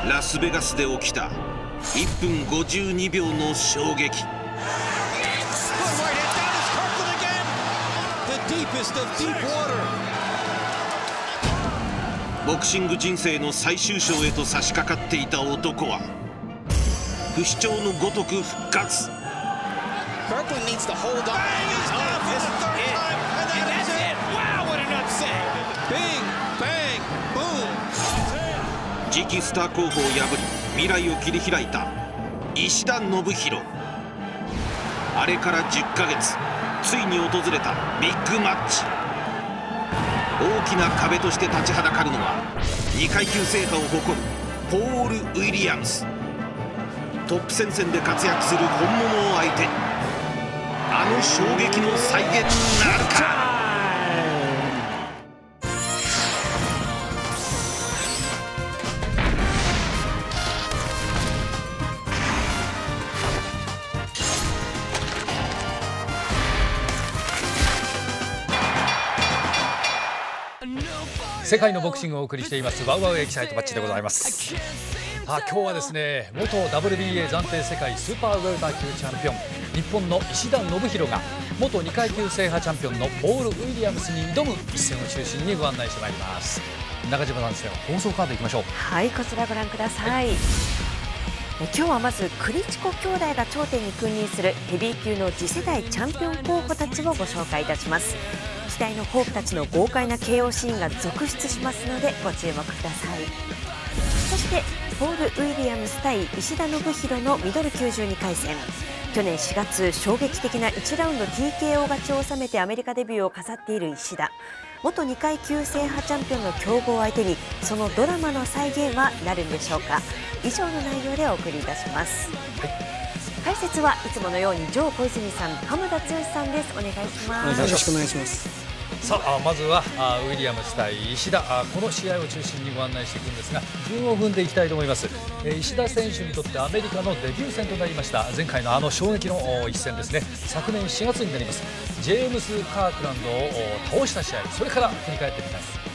ラスベガスで起きた1分52秒の衝撃。ボクシング人生の最終章へと差し掛かっていた男は不死鳥のごとく復活。次期スター候補を破り未来を切り開いた石田信弘。あれから10ヶ月、ついに訪れたビッグマッチ。大きな壁として立ちはだかるのは2階級制覇を誇るポール・ウィリアムス。トップ戦線で活躍する本物を相手にあの衝撃の再現なるか。 世界のボクシングをお送りしていますワウワウエキサイトマッチでございます。今日はですね、元 WBA 暫定世界スーパーウェルター級チャンピオン日本の石田信弘が元2階級制覇チャンピオンのポール・ウィリアムスに挑む一戦を中心にご案内してまいります。中島さんですね、放送カードいきましょう。 はい、こちらご覧ください。今日はまずクリチコ兄弟が頂点に君臨するヘビー級の次世代チャンピオン候補たちをご紹介いたします。期待のホープたちの豪快な KO シーンが続出しますのでご注目ください。そしてポール・ウィリアムス対石田信弘のミドル92回戦。去年4月衝撃的な1ラウンド TKO 勝ちを収めてアメリカデビューを飾っている石田。元2階級制覇チャンピオンの強豪相手にそのドラマの再現はなるんでしょうか。以上の内容でお送りいたします。解説はいつものようにジョー小泉さん、浜田剛さんです。お願いします。 よろしくお願いします。 さあ、まずはウィリアムス対石田、この試合を中心にご案内していくんですが、順を踏んでいきたいと思います。石田選手にとってアメリカのデビュー戦となりました前回のあの衝撃の一戦ですね。昨年4月になります。ジェームス・カークランドを倒した試合、それから振り返ってみたいと思います。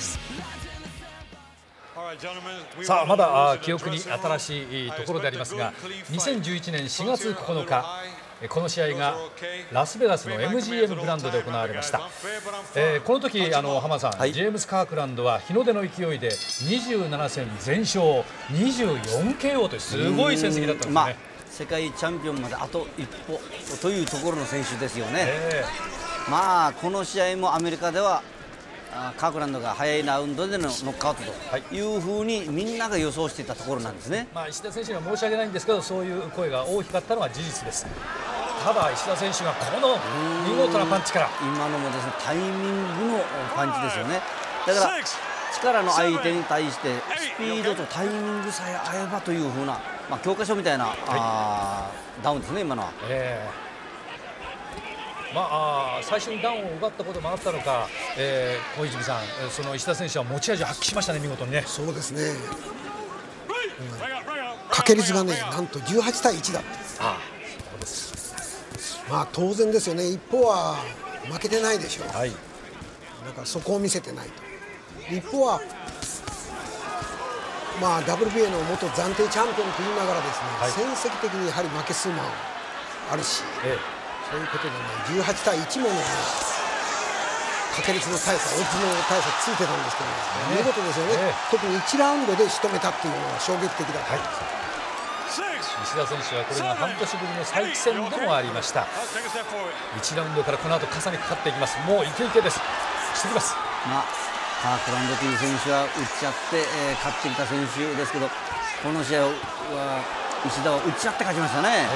さあ、まだ記憶に新しいところでありますが、2011年4月9日この試合がラスベガスの MGM グランドで行われました。この時浜田さん、ジェームス・カークランドは日の出の勢いで27戦全勝 24KO というすごい成績だったんですね。 世界チャンピオンまであと一歩というところの選手ですよね。まあこの試合もアメリカではカークランドが早いラウンドでのノックアウトというふうにみんなが予想していたところなんですね。 石田選手には申し訳ないんですけど、そういう声が大きかったのは事実です。ただ石田選手がこの見事なパンチから、 今のもですね、タイミングのパンチですよね。だから力の相手に対してスピードとタイミングさえ合えばというふうな、教科書みたいな、ダウンですね、今のは。 最初にダウンを奪ったこともあったのか、小泉さん、その石田選手は持ち味を発揮しましたね、見事にね。 そうですね、掛け率がね、なんと18対1だった。 そうです。 当然ですよね、一方は負けてないでしょう、だからそこを見せてないと。一方は、WBA の元暫定チャンピオンと言いながらですね、戦績的にやはり負け数もあるし、そういうことでね、18対1もね、掛け率の大差、オッズの大差ついてたんですけど、見事ですよね。特に1ラウンドで仕留めたっていうのは衝撃的だった。 石田選手はこれが半年ぶりの再起戦でもありました。1ラウンドからこの後傘にかかっていきます。もうイケイケです。してきます。 カークランドという選手は打っちゃって、勝ってきた選手ですけど、この試合は石田は打っちゃって勝ちましたね。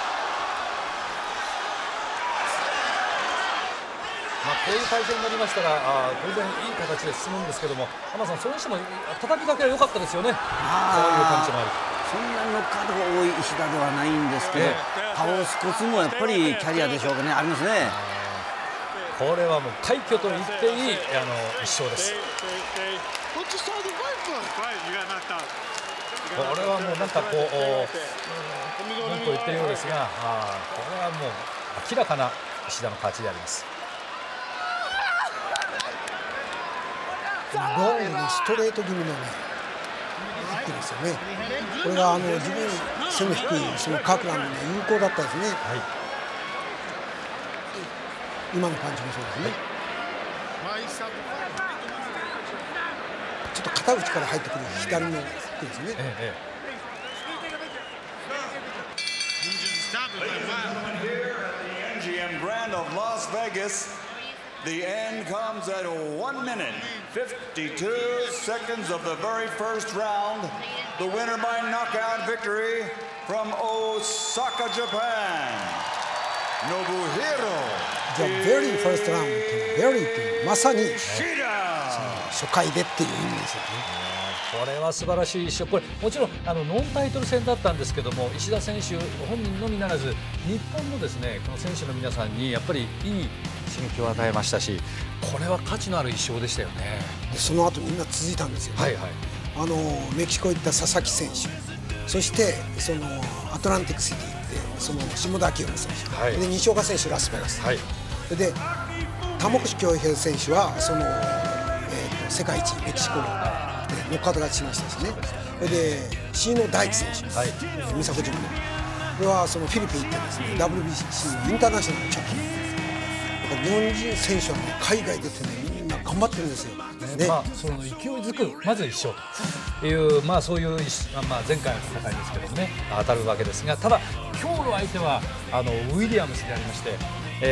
こういう対戦になりましたら当然いい形で進むんですけども、浜田さん、それにしても叩きかけは良かったですよね。そういう感じもある。 そんなにノックアウトが多い石田ではないんですけど、倒すコツもやっぱりキャリアでしょうかね、ありますね。 これはもう快挙と言っていい一勝です。これはもうなんかこう文句を言っているようですが、これはもう明らかな石田の勝ちであります。 ロングにストレート気味のね、 クですよね。これが自分背の低いそのカークランドに有効だったですね。今のパンチもそうですね。ちょっと肩内から入ってくる左のフックですね。 MGM Grand of Las Vegas. The end comes at 1 minute, 52 seconds of the very first round. The winner by knockout victory from Osaka, Japan, Nobuhiro. The very first round っていうのは very っていうまさに初回でっていう意味ですよね。 これは素晴らしい一勝。これもちろんノンタイトル戦だったんですけども、石田選手本人のみならず日本のですねこの選手の皆さんにやっぱりいい刺激を与えましたし、これは価値のある一勝でしたよね。 でその後みんな続いたんですよね。メキシコ行った佐々木選手、そしてそのアトランティックシティ行ってその下田明選手、で西岡選手ラスベガス、で玉越恭平選手はその、世界一メキシコのノックアウト勝ちしましたしね。で椎野大地選手、美佐子ジムのこれはそのフィリピン行ってですね WBC のインターナショナルチャンピオン。日本人選手は、ね、海外出て、ね、みんな頑張ってるんですよ。 その勢いづくまず一勝という、そういう、前回の戦いですけどもね当たるわけですが、ただ今日の相手はウィリアムスでありまして、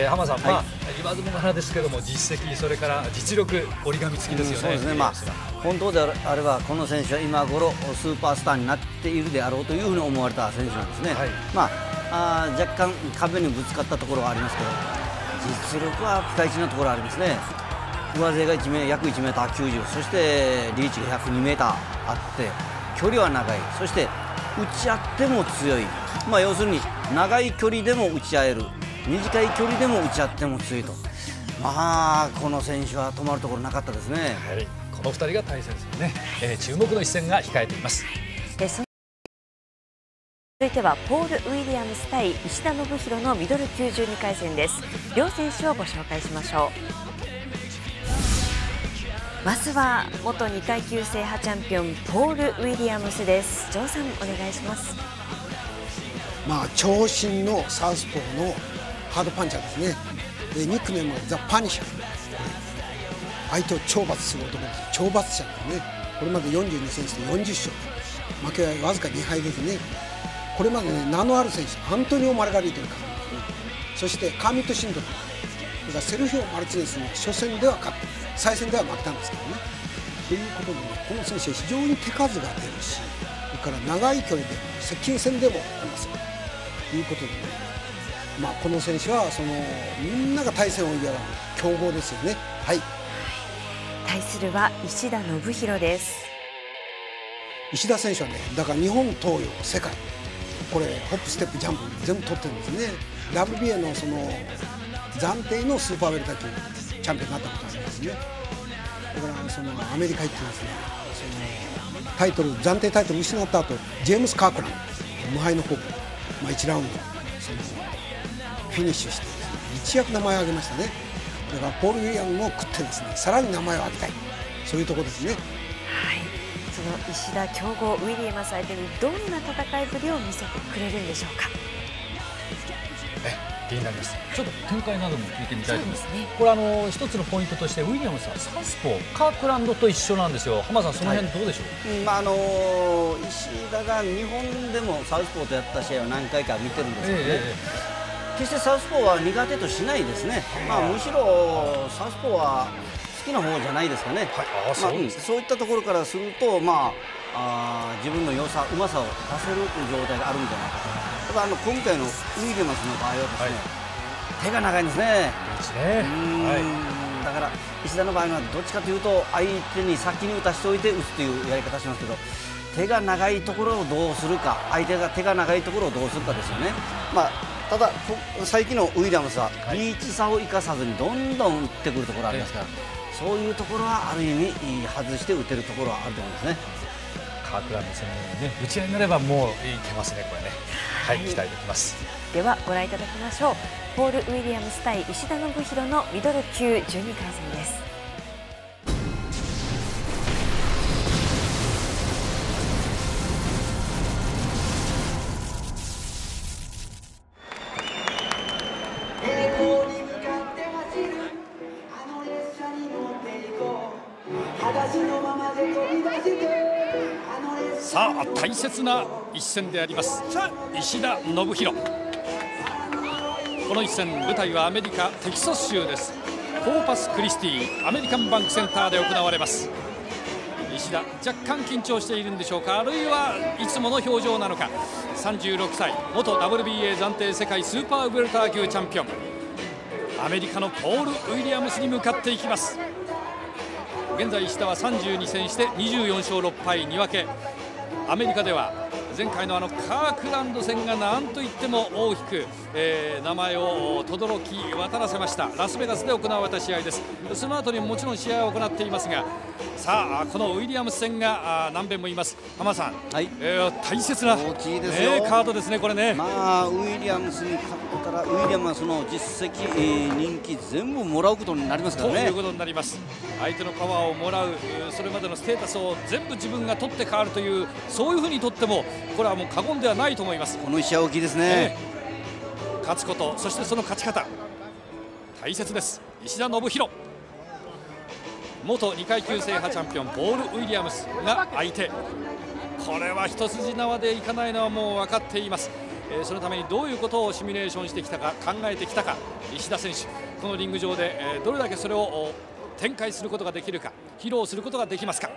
浜田さん、言わずもがなですけども実績それから実力折り紙付きですよね。 そうですね。本当であればこの選手は今頃スーパースターになっているであろうというふうに思われた選手なんですね。若干壁にぶつかったところがありますけど、実力はピカイチなところがありますね。上背が約1メーター90、そしてリーチが102メーターあって距離は長い、そして打ち合っても強い、要するに長い距離でも打ち合える、短い距離でも打ち合っても強いと、この選手は止まるところなかったですね。 この2人が対戦するね、注目の一戦が控えています。 続いてはポール・ウィリアムス対石田信弘のミドル級12回戦です。両選手をご紹介しましょう。まずは元2階級制覇チャンピオンポール・ウィリアムスです。ジョーさんお願いします。 長身のサウスポーのハードパンチャーですね。でニックネームはザ・パニシャー、相手を懲罰する男です。懲罰者ですね。これまで42戦して40勝、負けはわずか2敗ですね。これまで、名のある選手アントニオ・マルガリートに勝ったんですね。そしてカーミット・シンドル、それからセルフィオ・マルチネスの初戦では勝って再戦では負けたんですけどね。ということで、この選手は非常に手数が出るし、それから長い距離で接近戦でもありますよということで、この選手はみんなが対戦を嫌がる強豪ですよね。 対するは石田信弘です。 石田選手はね、だから日本、東洋、世界、これホップ、ステップ、ジャンプ全部取ってるんですね。WBA の暫定のスーパーウェルター級チャンピオンになったことがありますね。だからアメリカ行ってですね、タイトル暫定タイトル失った後、ジェームス・カークランド無敗のホープ、1ラウンドフィニッシュしてですね、一躍名前を挙げましたね。だからポール・ウィリアムも食ってですね、さらに名前を挙げたい、そういうところですね。 その石田強豪ウィリアムス相手にどんな戦いぶりを見せてくれるんでしょうか。 気になります。ちょっと展開なども聞いてみたいと思います。これ一つのポイントとしてウィリアムスはサウスポーカークランドと一緒なんですよ。浜田さん、その辺どうでしょう。 石田が日本でもサウスポーとやった試合を何回か見てるんですけどね、決してサウスポーは苦手としないですね。むしろサウスポーは好きな方じゃないですかね。そういったところからすると、自分の良さ、うまさを出せるという状態があるんじゃないかと。ただ今回のウィリアムスの場合はですね、手が長いんですね。だから石田の場合はどっちかというと相手に先に打たしておいて打つというやり方しますけど、手が長いところをどうするか、相手が手が長いところをどうするかですよね。ただ最近のウィリアムスはリーチ差を生かさずにどんどん打ってくるところがありますから、そういうところはある意味外して打てるところはあると思うんですね。 カークランド戦の打ち合いになればもういけますね、これね。期待できます。 ではご覧いただきましょう。ポール・ウィリアムス対石田信弘のミドル級12回戦です。 大切な一戦であります。石田信弘、この一戦舞台はアメリカテキサス州です。コーパスクリスティアメリカンバンクセンターで行われます。石田、若干緊張しているんでしょうか、あるいはいつもの表情なのか。36歳、元 WBA 暫定世界スーパーウェルター級チャンピオン、アメリカのポール・ウィリアムスに向かっていきます。現在石田は32戦して24勝6敗2分け。アメリカでは前回のカークランド戦が何といっても大きく、名前を轟き渡らせましたラスベガスで行われた試合です。その後にもちろん試合を行っていますが、さあこのウィリアムス戦が何遍も言います浜田さん、はい、大切な大きいですよ、 カードですね、これね。 まあウィリアムスに勝ったらウィリアムスの実績、人気全部もらうことになりますからね。 ということになります。相手のパワーをもらう、それまでのステータスを全部自分が取って変わるという、そういうふうにとってもこれはもう過言ではないと思います。 この試合大きいですね、 勝つこと、そしてその勝ち方大切です。石田信弘、元2階級制覇チャンピオンポール・ウィリアムスが相手。これは一筋縄でいかないのはもう分かっています。そのためにどういうことをシミュレーションしてきたか、考えてきたか、石田選手このリング上でどれだけそれを展開することができるか、披露することができますか。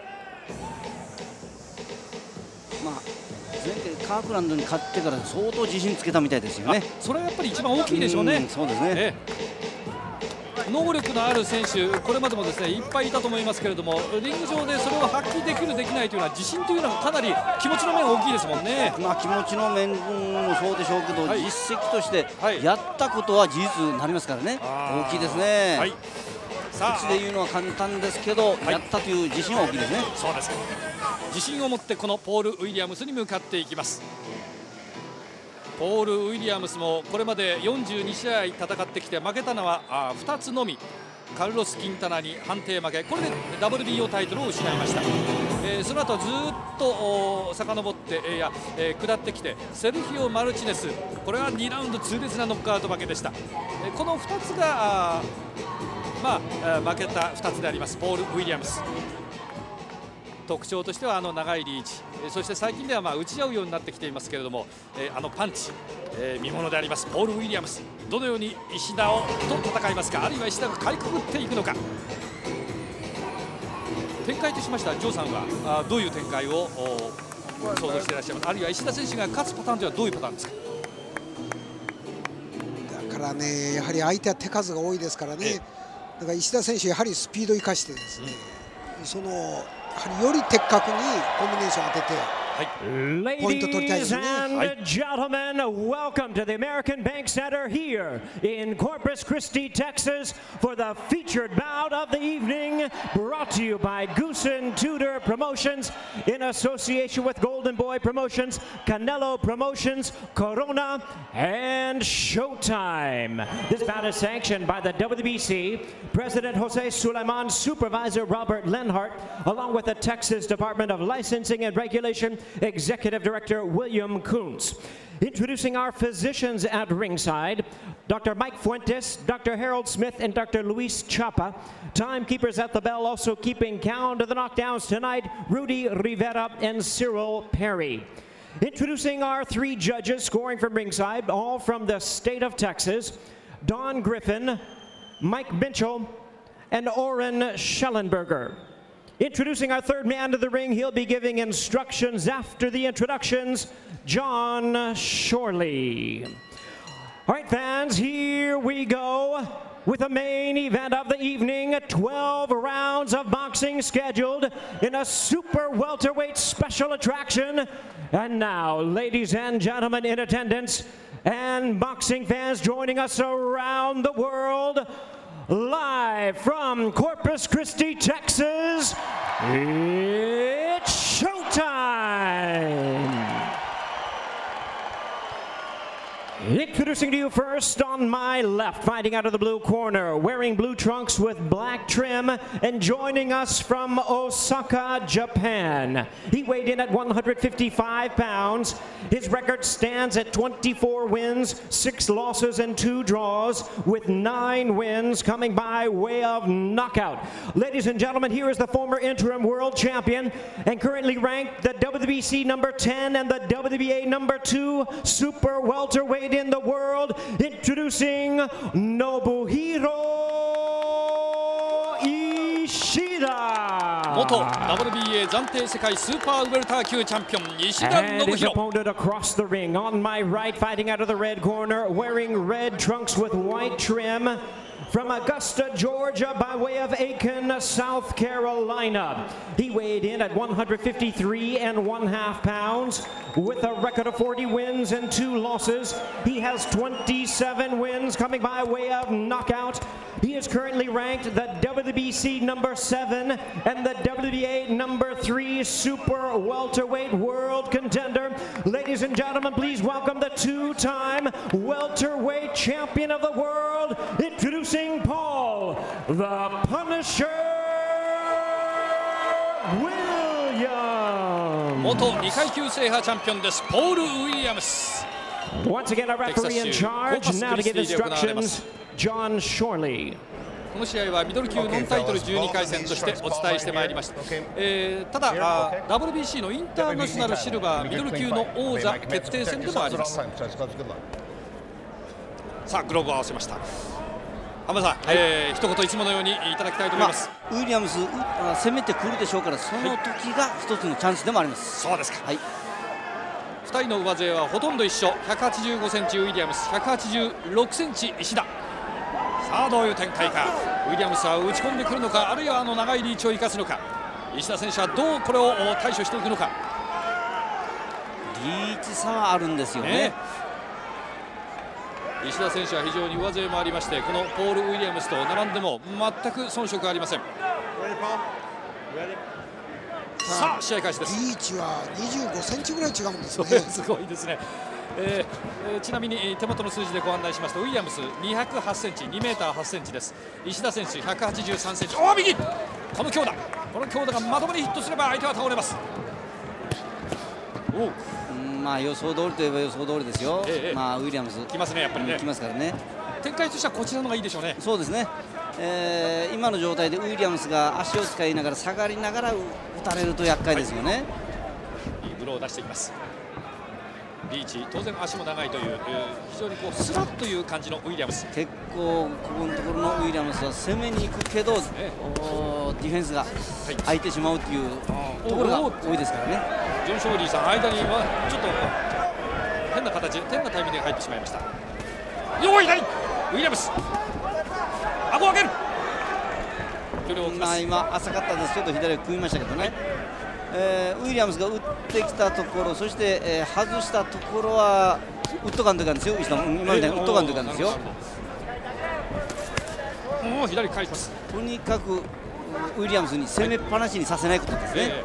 まあ前回カークランドに勝ってから相当自信つけたみたいですよね。 それはやっぱり一番大きいでしょうね。 そうですね、 能力のある選手、これまでもですねいっぱいいたと思いますけれども、リング上でそれを発揮できるできないというのは、自信というのはかなり気持ちの面大きいですもんね。 まあ気持ちの面もそうでしょうけど、実績としてやったことは事実になりますからね、大きいですね。はい、さあ口で言うのは簡単ですけど、やったという自信は大きいですね。 そうです、自信を持ってこのポール・ウィリアムスに向かっていきます。ポール・ウィリアムスもこれまで42試合戦ってきて負けたのは2つのみ。カルロス・キンタナに判定負け、これで WBO タイトルを失いました。その後ずっと遡って下ってきて、セルフィオ・マルチネス、これは2ラウンド痛烈なノックアウト負けでした。この2つが負けた2つでありますポール・ウィリアムス。特徴としては長いリーチ、そして最近では打ち合うようになってきていますけれども、パンチ、見ものでありますポール・ウィリアムス、どのように石田と戦いますか、あるいは石田がかいくぐっていくのか。展開としましたらジョーさんはどういう展開を想像していらっしゃいますか、あるいは石田選手が勝つパターンというのはどういうパターンですか。 だからね、やはり相手は手数が多いですからね、だから石田選手やはりスピードを生かしてですね、より的確にコンビネーションを当ててポイント取りたいですね。 Ladies and gentlemen, welcome to the American Bank Center here in Corpus Christi, Texas for the featured bout of the evening, brought to you by Goosen Tudor Promotions in association with Golden Boy Promotions, Canelo Promotions, Corona, and Showtime. This bout is sanctioned by the WBC, President Jose Sulaiman, Supervisor Robert Lenhart, along with the Texas Department of Licensing and Regulation, Executive Director William Kuntz. Introducing our physicians at ringside, Dr. Mike Fuentes, Dr. Harold Smith, and Dr. Luis Chapa. Timekeepers at the bell also keeping count of the knockdowns tonight, Rudy Rivera and Cyril Perry. Introducing our three judges scoring from ringside, all from the state of Texas, Don Griffin, Mike Mitchell, and Oren Schellenberger. Introducing our third man to the ring, he'll be giving instructions after the introductions, John Shorley. All right, fans, here we go with the main event of the evening. 12 rounds of boxing scheduled in a super welterweight special attraction. And now, ladies and gentlemen in attendance and boxing fans joining us around the world, live from Corpus Christi, Texas, it's showtime! Introducing to you first on my left, fighting out of the blue corner, wearing blue trunks with black trim, and joining us from Osaka, Japan. He weighed in at 155 pounds. His record stands at 24 wins, 6 losses, and 2 draws, with 9 wins coming by way of knockout. Ladies and gentlemen, here is the former interim world champion and currently ranked the WBC number 10 and the WBA number 2 super welterweight in the world, introducing Nobuhiro Ishida. 元 WBA 暫定世界スーパーウェルター級チャンピオン石田 And his 信弘。 opponent across the ring, on my right, fighting out of the red corner, wearing red trunks with white trim, from Augusta, Georgia, by way of Aiken, South Carolina. He weighed in at 153½ pounds with a record of 40 wins and 2 losses. He has 27 wins coming by way of knockout. He is currently ranked the WBC number 7 and the WBA number 3 super welterweight world contender. Ladies and gentlemen, please welcome the 2-time welterweight champion of the world, introducing Paul the Punisher Williams. 元2階級制覇チャンピオンです。ポール・ウィリアムス。 Once again, our referee in charge. Now to give instructions, John Shorley. この試合はミドル級ノンタイトル12回戦としてお伝えしてまいりました。ただ WBC のインターナショナルシルバーミドル級の王座決定戦でもあります。さあグローブを合わせました。浜田さん、一言いつものようにいただきたいと思います。 ウィリアムス攻めてくるでしょうから、その時が一つのチャンスでもあります。 そうですか。 はい。 2人の上背はほとんど一緒。185センチウィリアムス、186センチ石田。さあどういう展開か。ウィリアムスは打ち込んでくるのか、あるいは長いリーチを生かすのか。石田選手はどうこれを対処していくのか。 リーチ差はあるんですよね。 石田選手は非常に上背もありまして、このポール・ウィリアムスと並んでも全く遜色ありません。さあ試合開始です。 リーチは25センチぐらい違うんですね。 すごいですね。ちなみに手元の数字でご案内しますと、ウィリアムス208センチ、2メーター8センチです。石田選手183センチ。おお右。この強打がまともにヒットすれば相手は倒れます。おお。 まあ予想通りといえば予想通りですよ。まあウィリアムス来ますね、やっぱりね。 来ますからね。 展開としてはこちらのがいいでしょうね。 そうですね。今の状態でウィリアムスが足を使いながら下がりながら打たれると厄介ですよね。 いいブローを出していきます。リーチ、当然足も長いという、非常にこうスラッという感じのウィリアムス。 結構ここのところのウィリアムスは攻めに行くけど、ディフェンスが空いてしまうというところが多いですからね。 ジョン・ショーリーさん、間にはちょっと変な形、変なタイミングで入ってしまいました。よいないウィリアムス、顎を上げる。 今浅かったんですけど左を組みましたけどね。ウィリアムスが打ってきたところ、そして、外したところはウッドガンという感じですよ。今みたいにウッドガンという感じですよ。 もう左返します。 とにかくウィリアムスに攻めっぱなしにさせないことですね。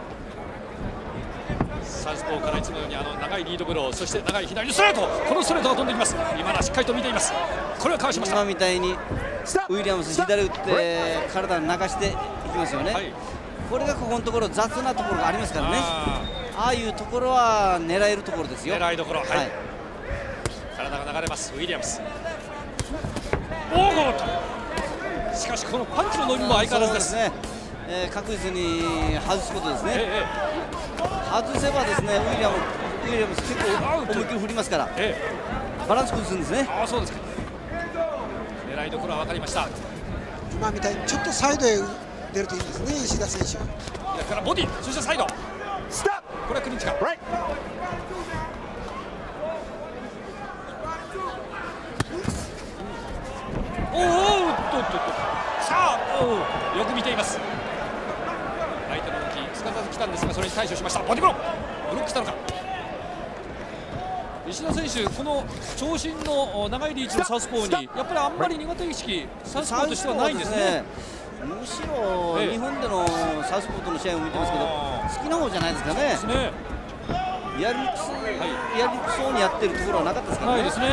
サウスポーからいつものように長いリードブロー、そして長い左のストレート、このストレートが飛んできます。今のはしっかりと見ています。これをかわしました。 今みたいにウィリアムス左打って体に流していきますよね。はい、これがここのところ雑なところがありますからね。ああいうところは狙えるところですよ。 狙いどころ、はい、体が流れますウィリアムス。おお、しかしこのパンチの伸びも相変わらずですね。 確実に外すことですね。外せばですね、ウィリアムス結構思いっきり振りますから、バランス崩すんですね。 ああ、そうですか。狙いどころは分かりました。 今みたいにちょっとサイドへ出るといいですね、石田選手。 だからボディ、そしてサイド。これはクリンチか。おお、さあ、よく見ています。相手の動き、すかさず来たんですが、それに対処しました。ボディブロー、ブロックしたのか。石田選手、この長身の長いリーチのサウスポーにやっぱりあんまり苦手意識、サウスポーとしてはないんですね。 むしろ日本でのサウスポーとの試合を見てますけど、好きな方じゃないですかね。 やりにくそうにやってるところはなかったですからね。 ないですね。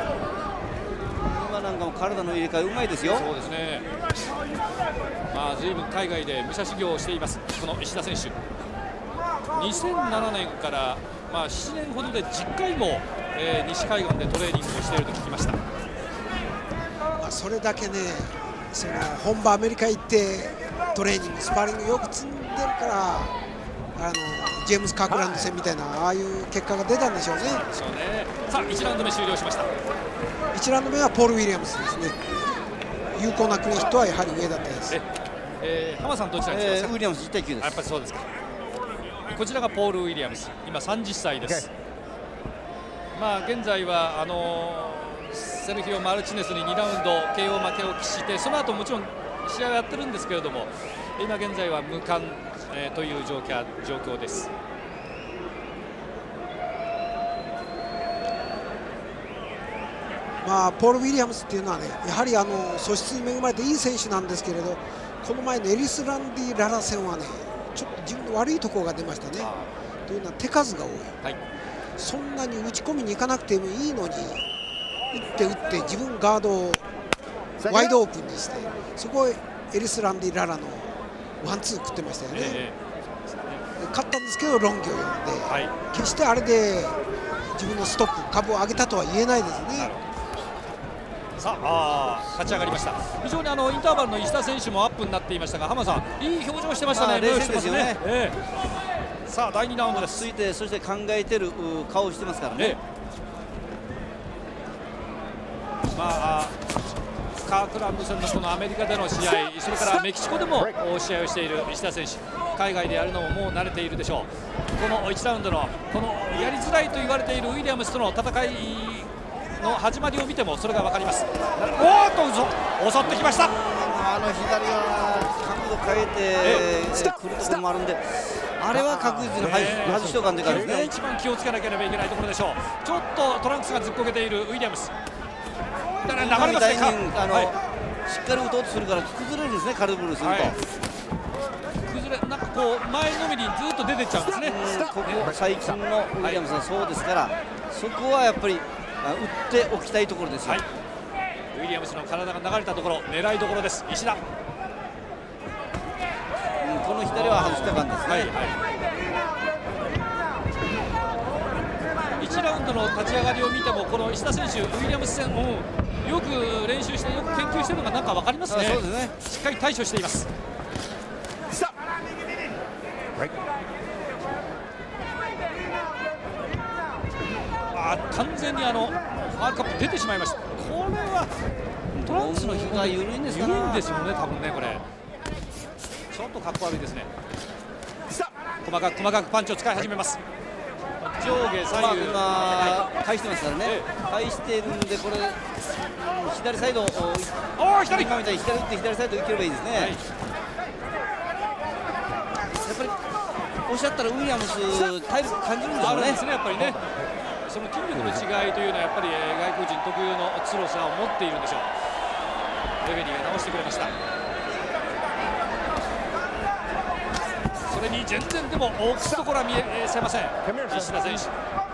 今なんかも体の入れ替えうまいですよ。 そうですね。まあ随分海外で武者修行をしていますこの石田選手。2007年からまあ7年ほどで10回も、西海岸でトレーニングをしていると聞きました。 それだけね、その本場アメリカ行ってトレーニングスパーリングよく積んでるからジェームズ・カークランド戦みたいなああいう結果が出たんでしょうね。 さあ1ラウンド目終了しました。 1ラウンド目はポール・ウィリアムスですね。有効なクリーンヒットはやはり上だったです。 浜さんどちらにしますか？ ウィリアムス10対9です。 やっぱりそうですか。こちらがポール・ウィリアムス、今30歳です。まあ現在はセルヒオ・マルチネスに2ラウンド KO 負けを喫して、その後もちろん試合をやってるんですけれども、今現在は無冠、という状況です。 まあ、ポール・ウィリアムスっていうのはね、やはり素質に恵まれていい選手なんですけれど、この前のエリス・ランディ・ララ戦はね、ちょっと自分の悪いところが出ましたね。というのは手数が多い、はい、そんなに打ち込みに行かなくてもいいのに、打って自分ガードをワイドオープンにして、そこをエリス・ランディ・ララのワンツー食ってましたよね。勝ったんですけどロンギを呼んで、はい、決してあれで自分のストップ株を上げたとは言えないですね。 さあ勝ち上がりました。非常にインターバルの石田選手もアップになっていましたが、浜さんいい表情してましたね。 冷静ですよね。 さあ第2ラウンドです。 ついてそして考えてる顔をしてますからね。まあカークランド戦のこのアメリカでの試合、それからメキシコでも試合をしている石田選手、海外でやるのももう慣れているでしょう。この1ラウンドのこのやりづらいと言われているウィリアムスとの戦いの始まりを見てもそれが分かります。おーっと襲ってきました。 左は角度変えてくるところもあるんで、あれは確実に外しとかんでからですね。 一番気をつけなければいけないところでしょう。ちょっとトランクスがずっこけているウィリアムス。だから流れますね。 しっかり打とうとするから崩れるんですね、軽々すると。 崩れ、なんかこう前のめりにずっと出てっちゃうんですね。 ここ最近のウィリアムスはそうですから、そこはやっぱり打っておきたいところですよ。 ウィリアムスの体が流れたところ、狙いどころです、石田。 この左は外した感じですね。 1ラウンドの立ち上がりを見ても、この石田選手、ウィリアムス戦をよく練習して、よく研究しているのがなんか分かりますね。 そうですね。 しっかり対処しています。完全にファールカップ出てしまいました。これはトランクスの膝が緩いんですよね、多分ね。これちょっとかっこ悪いですね。細かくパンチを使い始めます。上下左右、 返してますからね。返しているんで、これ左サイド、 左今みたいに左打って左サイド行ければいいですね。やっぱりおっしゃったらウィリアムス体力感じるんでしょうね。 やっぱりね。その筋力の違いというのはやっぱり外国人特有の強さを持っているんでしょう。レフェリーが直してくれました。それに全然でも大きいところは見せません、石田選手。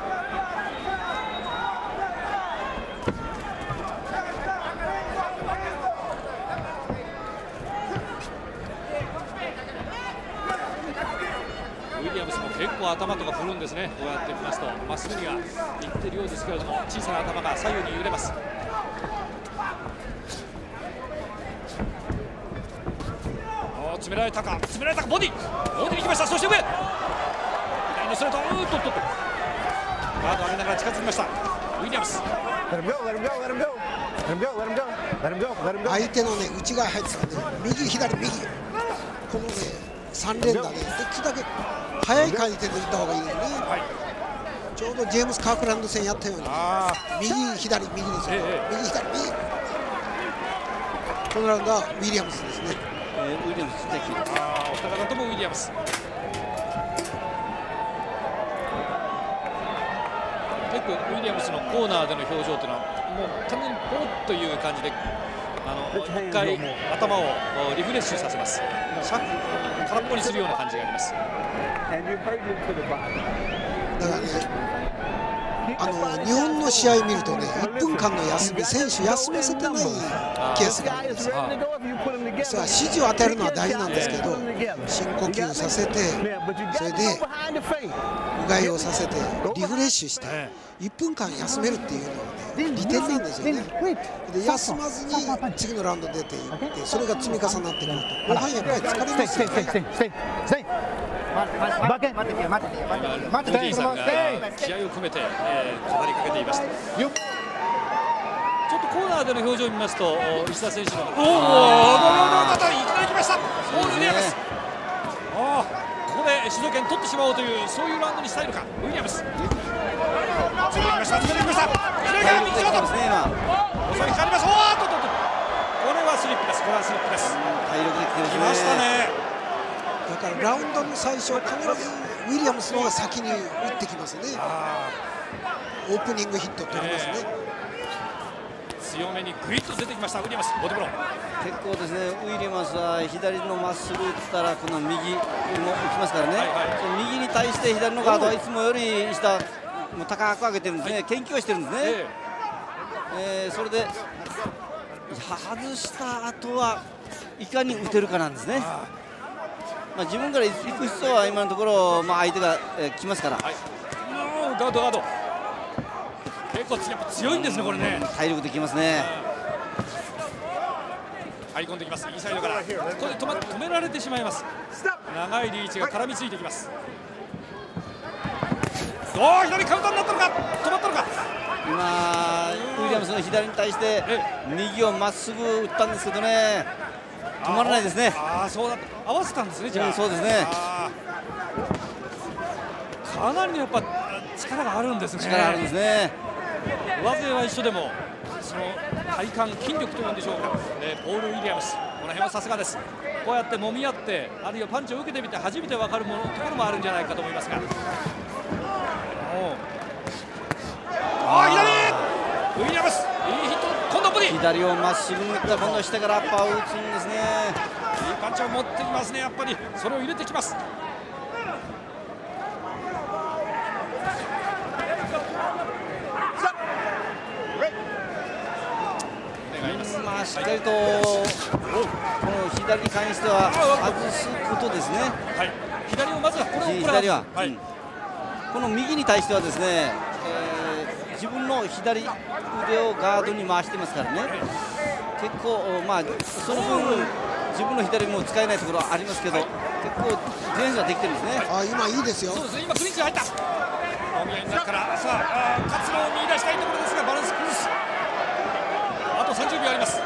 結構頭とか振るんですね。こうやって見ますとまっすぐにはいってるようですけれども、小さな頭が左右に揺れます。詰められたか、ボディに来ました。そして上左のストレート、ガード上げながら近づきました。ウィリアムス、 相手のね内側入ってたんで、右左右、このね3連打でできるだけ速い回転で打った方がいいですね。ちょうどジェームス・カークランド戦やったように右左右ですよ、右左右。このラウンドはウィリアムスですね。 ウィリアムス的、 お二方ともウィリアムス。結構ウィリアムスのコーナーでの表情というのはもう完全にポロッという感じで、一回頭をリフレッシュさせます。空っぽにするような感じがあります。 だからね、日本の試合見るとね、1分間の休み、選手休ませてないケースがあるんですよ。それは指示を与えるのは大事なんですけど、深呼吸させて、それでうがいをさせてリフレッシュして1分間休めるっていうのはね、利点なんですよね。で休まずに次のラウンド出ていって、それが積み重なってくると後半やっぱり疲れますよね。 ルディさんが気合を込めて、語りかけていました。ちょっとコーナーでの表情を見ますと、石田選手のいきなり来ました。ボールウィリアムス。ここで主導権取ってしまおうというそういうラウンドにしたいのか。ウィリアムス。詰めてきました。詰めてきました。左から右ショート。襲いかかります。これはスリップです。これはスリップです。 体力で来ましたね。 だからラウンドの最初必ずウィリアムスの方が先に打ってきますね。オープニングヒット取りますね。 強めにグイッと出てきましたウィリアムス。ボディブロー結構ですね。ウィリアムスは左のまっすぐ打ったらこの右も打ちますからね、その右に対して左のガードはいつもより下もう高く上げてるんですね、研究はしてるんですね、それで外した後はいかに打てるかなんですね。自分から行く人は今のところ、相手が来ますから、 ガードガード結構やっぱ強いんですね、これね。 体力できますね。 入り込んできます、インサイドから。これで止められてしまいます。長いリーチが絡みついてきます。左カウンターになったのか、止まったのか。 今ウィリアムスの左に対して右をまっすぐ打ったんですけどね、止まらないですね。 そうだ、合わせたんですね。じゃあ、 そうですね。 かなりのやっぱ力があるんですね。 力あるんですね。 上背は一緒でもその体幹、筋力というんでしょうか、ポール・ウィリアムス、この辺はさすがです。こうやって揉み合って、あるいはパンチを受けてみて初めて分かるところもあるんじゃないかと思いますが、左ウィリアムス、いいヒット、今度ボディ、 左をまっすぐ打った今度は下からアッパーを打つんですね。 いいパンチを持ってきますね、やっぱりそれを入れてきます。 しっかりとこの左に関しては外すことですね。 左をまずは左は、この右に対してはですね、自分の左腕をガードに回してますからね、結構その分自分の左も使えないところはありますけど、結構ディフェンスができてるんですね。 今いいですよ。 そうですね、今クリンチが入った。大宮の中からさあ活路を見出したいところですが、バランス崩す。あと30秒あります。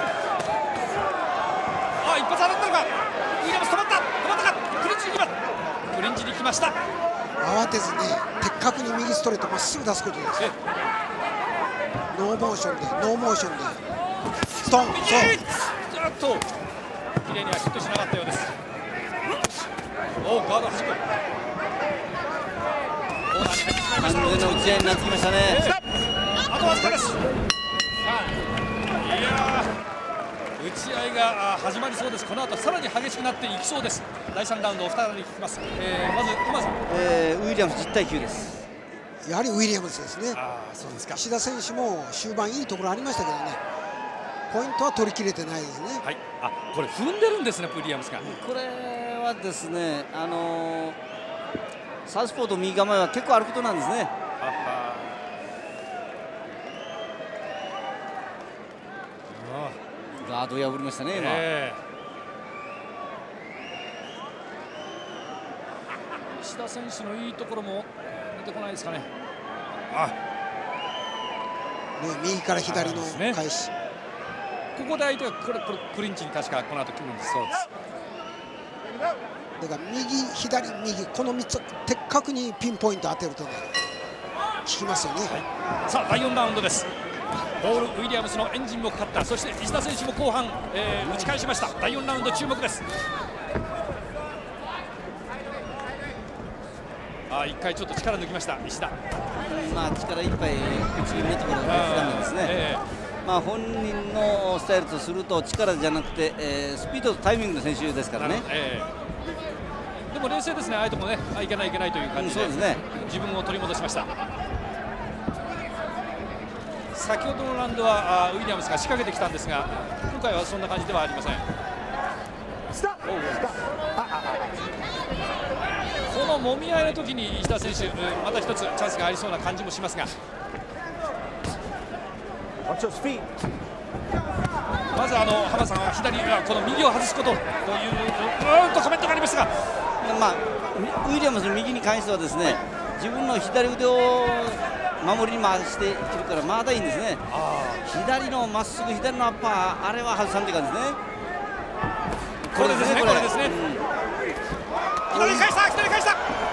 一発当たったのか。ウィリアムス止まったか。クリンチに来ます。クリンチに来ました。 慌てずに的確に右ストレートまっすぐ出すことです。ノーモーションでストーン。 そう綺麗にはヒットしなかったようです。ガードはじく。 完全な打ち合いになってきましたね。 あとわずかです。打ち合いが始まりそうです。この後さらに激しくなっていきそうです。第3ラウンドを再び聞きます。まず馬さん、 ウィリアムス10対9です。 やはりウィリアムスですね。 そうですか。 石田選手も終盤いいところありましたけどね、ポイントは取りきれてないですね。 これ踏んでるんですね、ウィリアムスが。 これはですね、サウスポーと右構えは結構あることなんですね。ガード破りましたね、今。 石田選手のいいところも出てこないですかね。 右から左の返し。 ここで相手がこれクリンチに確かこの後来るんです。そうです。 だから右、左、右、この3つ的確にピンポイント当てるとね、効きますよね。 さあ第4ラウンドです。ポール・ウィリアムスのエンジンもかかった。そして石田選手も後半、打ち返しました。第4ラウンド注目です。1回ちょっと力抜きました石田。 力いっぱい打ち気味なところなんですね。本人のスタイルとすると力じゃなくて、スピードとタイミングの選手ですからね。 ででも冷静ですね、相手もね、いけないいけないという感じで、自分を取り戻しました。先ほどのラウンドはウィリアムスが仕掛けてきたんですが、今回はそんな感じではありません。このもみ合いの時に石田選手、また一つチャンスがありそうな感じもしますが、まず浜さんは左、この右を外すことというコメントがありましたが、 ウィリアムスの右に関してはですね、自分の左腕を守りに回しているからまだいいんですね。左のまっすぐ、左のアッパー、あれは外さんという感じですね。 これですね、これですね。左返した、左返した。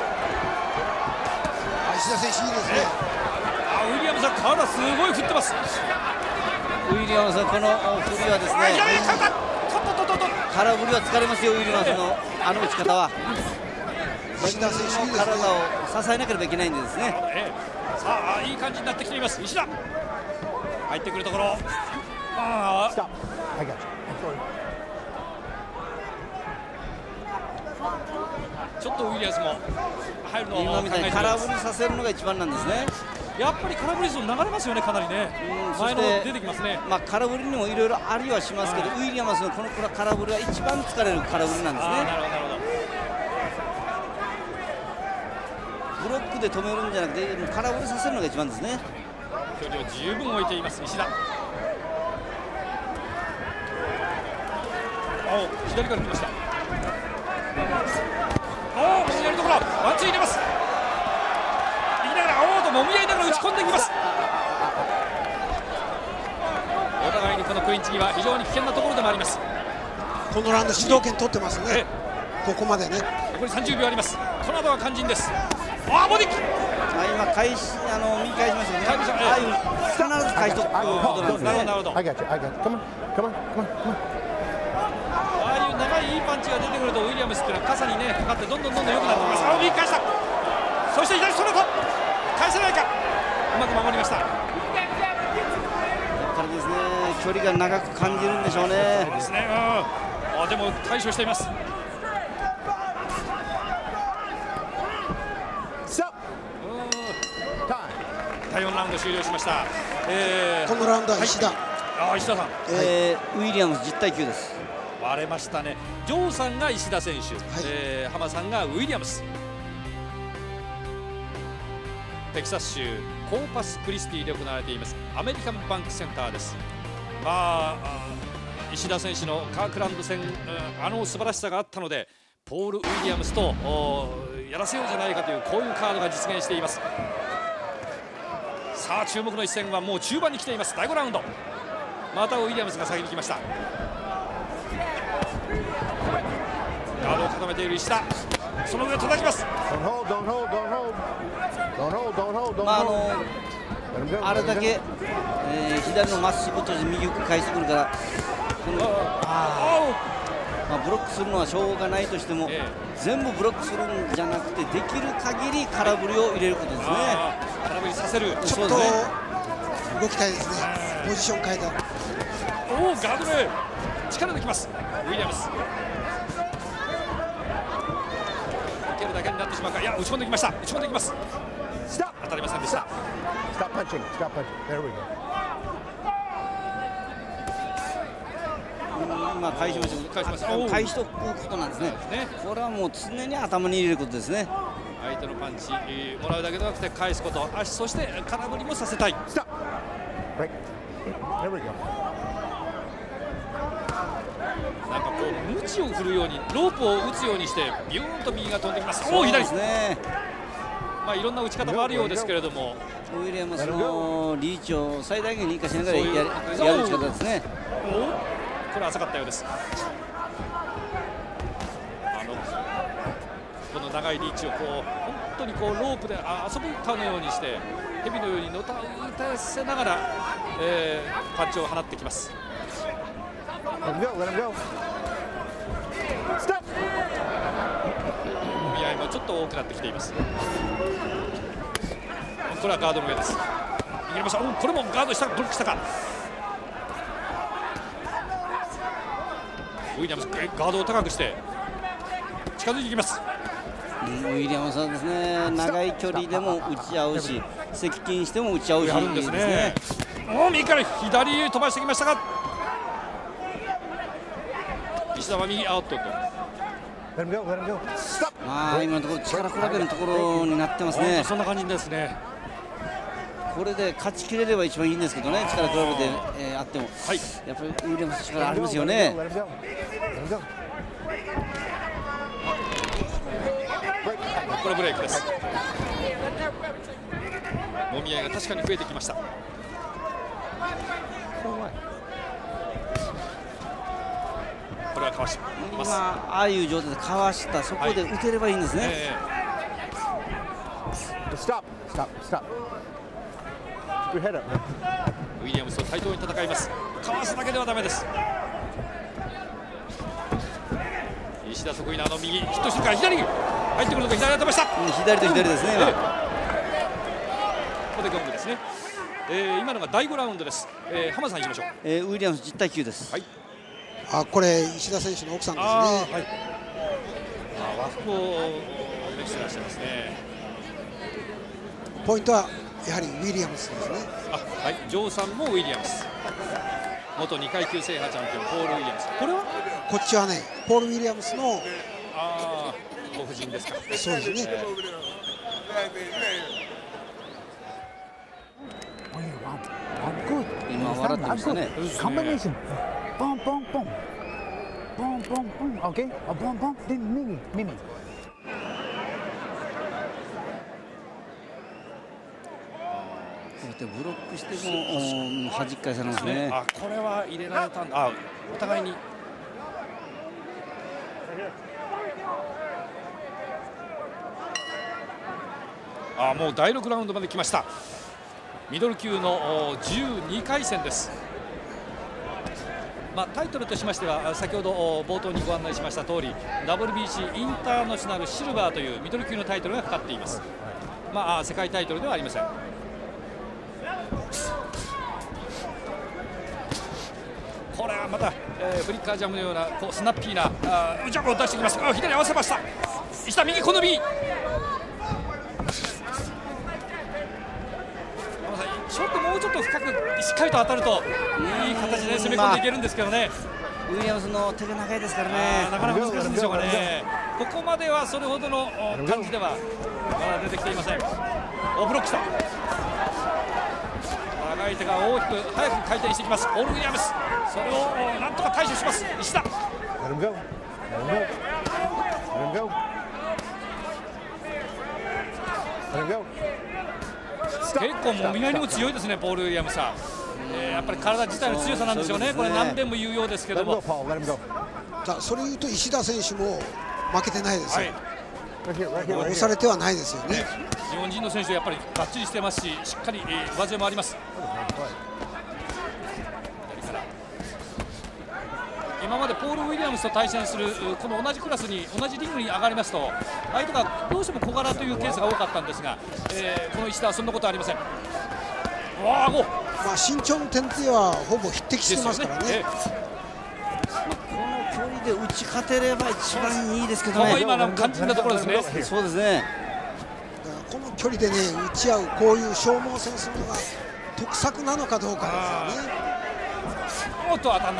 石田選手いいですね。 ウィリアムスは体すごい振ってます。 ウィリアムスはこの振りはですね、空振りは疲れますよ、ウィリアムスのあの打ち方は。 石田選手いいですね。 体を支えなければいけないんでですね。 さあ、いい感じになってきています。石田入ってくるところ、ちょっとウィリアムスも入るのを今みたいに空振りさせるのが一番なんですね。 やっぱり空振り数流れますよね、かなりね。前の出てきますね。 空振りにもいろいろありはしますけど、ウィリアムスのこの空振りは一番疲れる空振りなんですね。 なるほど、なるほど。 ブロックで止めるんじゃなくて、空振りさせるのが一番ですね。 距離を十分置いています石田。左から来ました。左のところワンツー入れます。いきながらともみ合いながら打ち込んでいきます。お互いにこのクリンチには非常に危険なところでもあります。 このラウンド主導権取ってますね。ここまでね。 残り30秒あります。この後は肝心です。ボディック。 今返し右返しましたね。必ず返しとくことなんですね。 なるほど。長いいいパンチが出てくるとウィリアムスっていうのは傘にねかかってどんどん良くなってきます。右返した。そして左ストレート返せないか。うまく守りました。やっぱりですね、距離が長く感じるんでしょうね。 そうですね。でも対処しています。第4ラウンド終了しました。 このラウンドは石田。 石田さん。ウィリアムス10対9です。 割れましたね。ジョーさんが石田選手、浜さんがウィリアムス。テキサス州コーパスクリスティで行われていますアメリカンバンクセンターです。石田選手のカークランド戦、素晴らしさがあったのでポール・ウィリアムスとやらせようじゃないかというこういうカードが実現しています。さあ注目の一戦はもう中盤に来ています。第5ラウンド、またウィリアムスが先に来ました。ガードを固めている石田、その上を叩きます。 あれだけ、左のまっすぐと右を返してくるからブロックするのはしょうがないとしても、全部ブロックするんじゃなくてできる限り空振りを入れることですね。 空振りさせる。 ちょっと動きたいですね。ポジション変えた。 ガードで力できます。ウィリアムス受けるだけになってしまうか。いや打ち込んできました。打ち込んできます。当たりませんでした。 今返しました。返しておくことなんですね。これはもう常に頭に入れることですね。 相手のパンチもらうだけではなくて返すこと、そして空振りもさせたい。なんかこう鞭を振るようにロープを打つようにしてビューンと右が飛んできます。左ですね。いろんな打ち方もあるようですけれども、 ウィリアムスのリーチを最大限に生かしながらやる打ち方ですね。 これ浅かったようです。この長いリーチを本当にロープで遊ぶかのようにして蛇のようにのたうせながら、パンチを放ってきます。見合いもちょっと多くなってきています。これはガードの上です。逃げました。これもガードしたかブロックしたか。ウィリアムスガードを高くして近づいていきます。 ウィリアムスはですね、長い距離でも打ち合うし、接近しても打ち合うし、 やるんですね。右から左へ飛ばしてきましたが、石田は右アウトと。 まあ今のところ力比べのところになってますね。 そんな感じですね。 これで勝ちきれれば一番いいんですけどね、力比べで、あっても、はい、やっぱりウィリアムス力ありますよね。 これブレイクです。もみ合いが確かに増えてきました。これはかわします。 今ああいう状態でかわした、そこで打てればいいんですね。 ウィリアムスと対等に戦います。かわすだけではダメです。石田得意な右ヒットしてから左入ってくると左当てました。 左と左ですね。 ここでゴングですね。今のが第5ラウンドです。浜田さんいきましょう。 ウィリアムス10対9です。 はい。 これ石田選手の奥さんですね。 はい。和服を召してらっしゃいますね。 ポイントはやはりウィリアムスですね。 はい。ジョーさんもウィリアムス。元2階級制覇チャンピオンポール・ウィリアムス。これは？こっちはね、ポール・ウィリアムスのご婦人ですか。 そうですね。 今笑ってましたね。 コンビネーション。ポンポンポン。ポンポンポン。オッケー。ポンポン。で右。 こうやってブロックしても弾き返されますね。 これは入れられたんだ。お互いに。もう第6ラウンドまで来ました。ミドル級の12回戦です。タイトルとしましては先ほど冒頭にご案内しました通り WBC インターナショナルシルバーというミドル級のタイトルがかかっています。世界タイトルではありません。これはまた、フリッカージャムのようなスナッピーなジャブを出してきます。左合わせました。石田右この右。ちょっともうちょっと深くしっかりと当たるといい形で攻め込んでいけるんですけどね。 ウィリアムスの手が長いですからね。 なかなか難しいんでしょうかね。ここまではそれほどの感じではまだ出てきていません。ブロックした。長い手が大きく早く回転していきます。ポール・ウィリアムス、それをなんとか対処します石田。結構もみ合いにも強いですね、ポール・ウィリアムスは。やっぱり体自体の強さなんでしょうね。これ何遍も言うようですけども。 それ言うと石田選手も負けてないですよ。押されてはないですよね。 日本人の選手はやっぱりがっちりしてますし、しっかり上背もあります。今までポール・ウィリアムスと対戦するこの同じクラスに同じリングに上がりますと相手がどうしても小柄というケースが多かったんですが、この石田はそんなことはありません。 身長の点ではほぼ匹敵してますからね。 この距離で打ち勝てれば一番いいですけどね。 今の肝心なところですね。 そうですね。 この距離でね打ち合うこういう消耗戦するのが得策なのかどうかですよね。 もっと当たらない。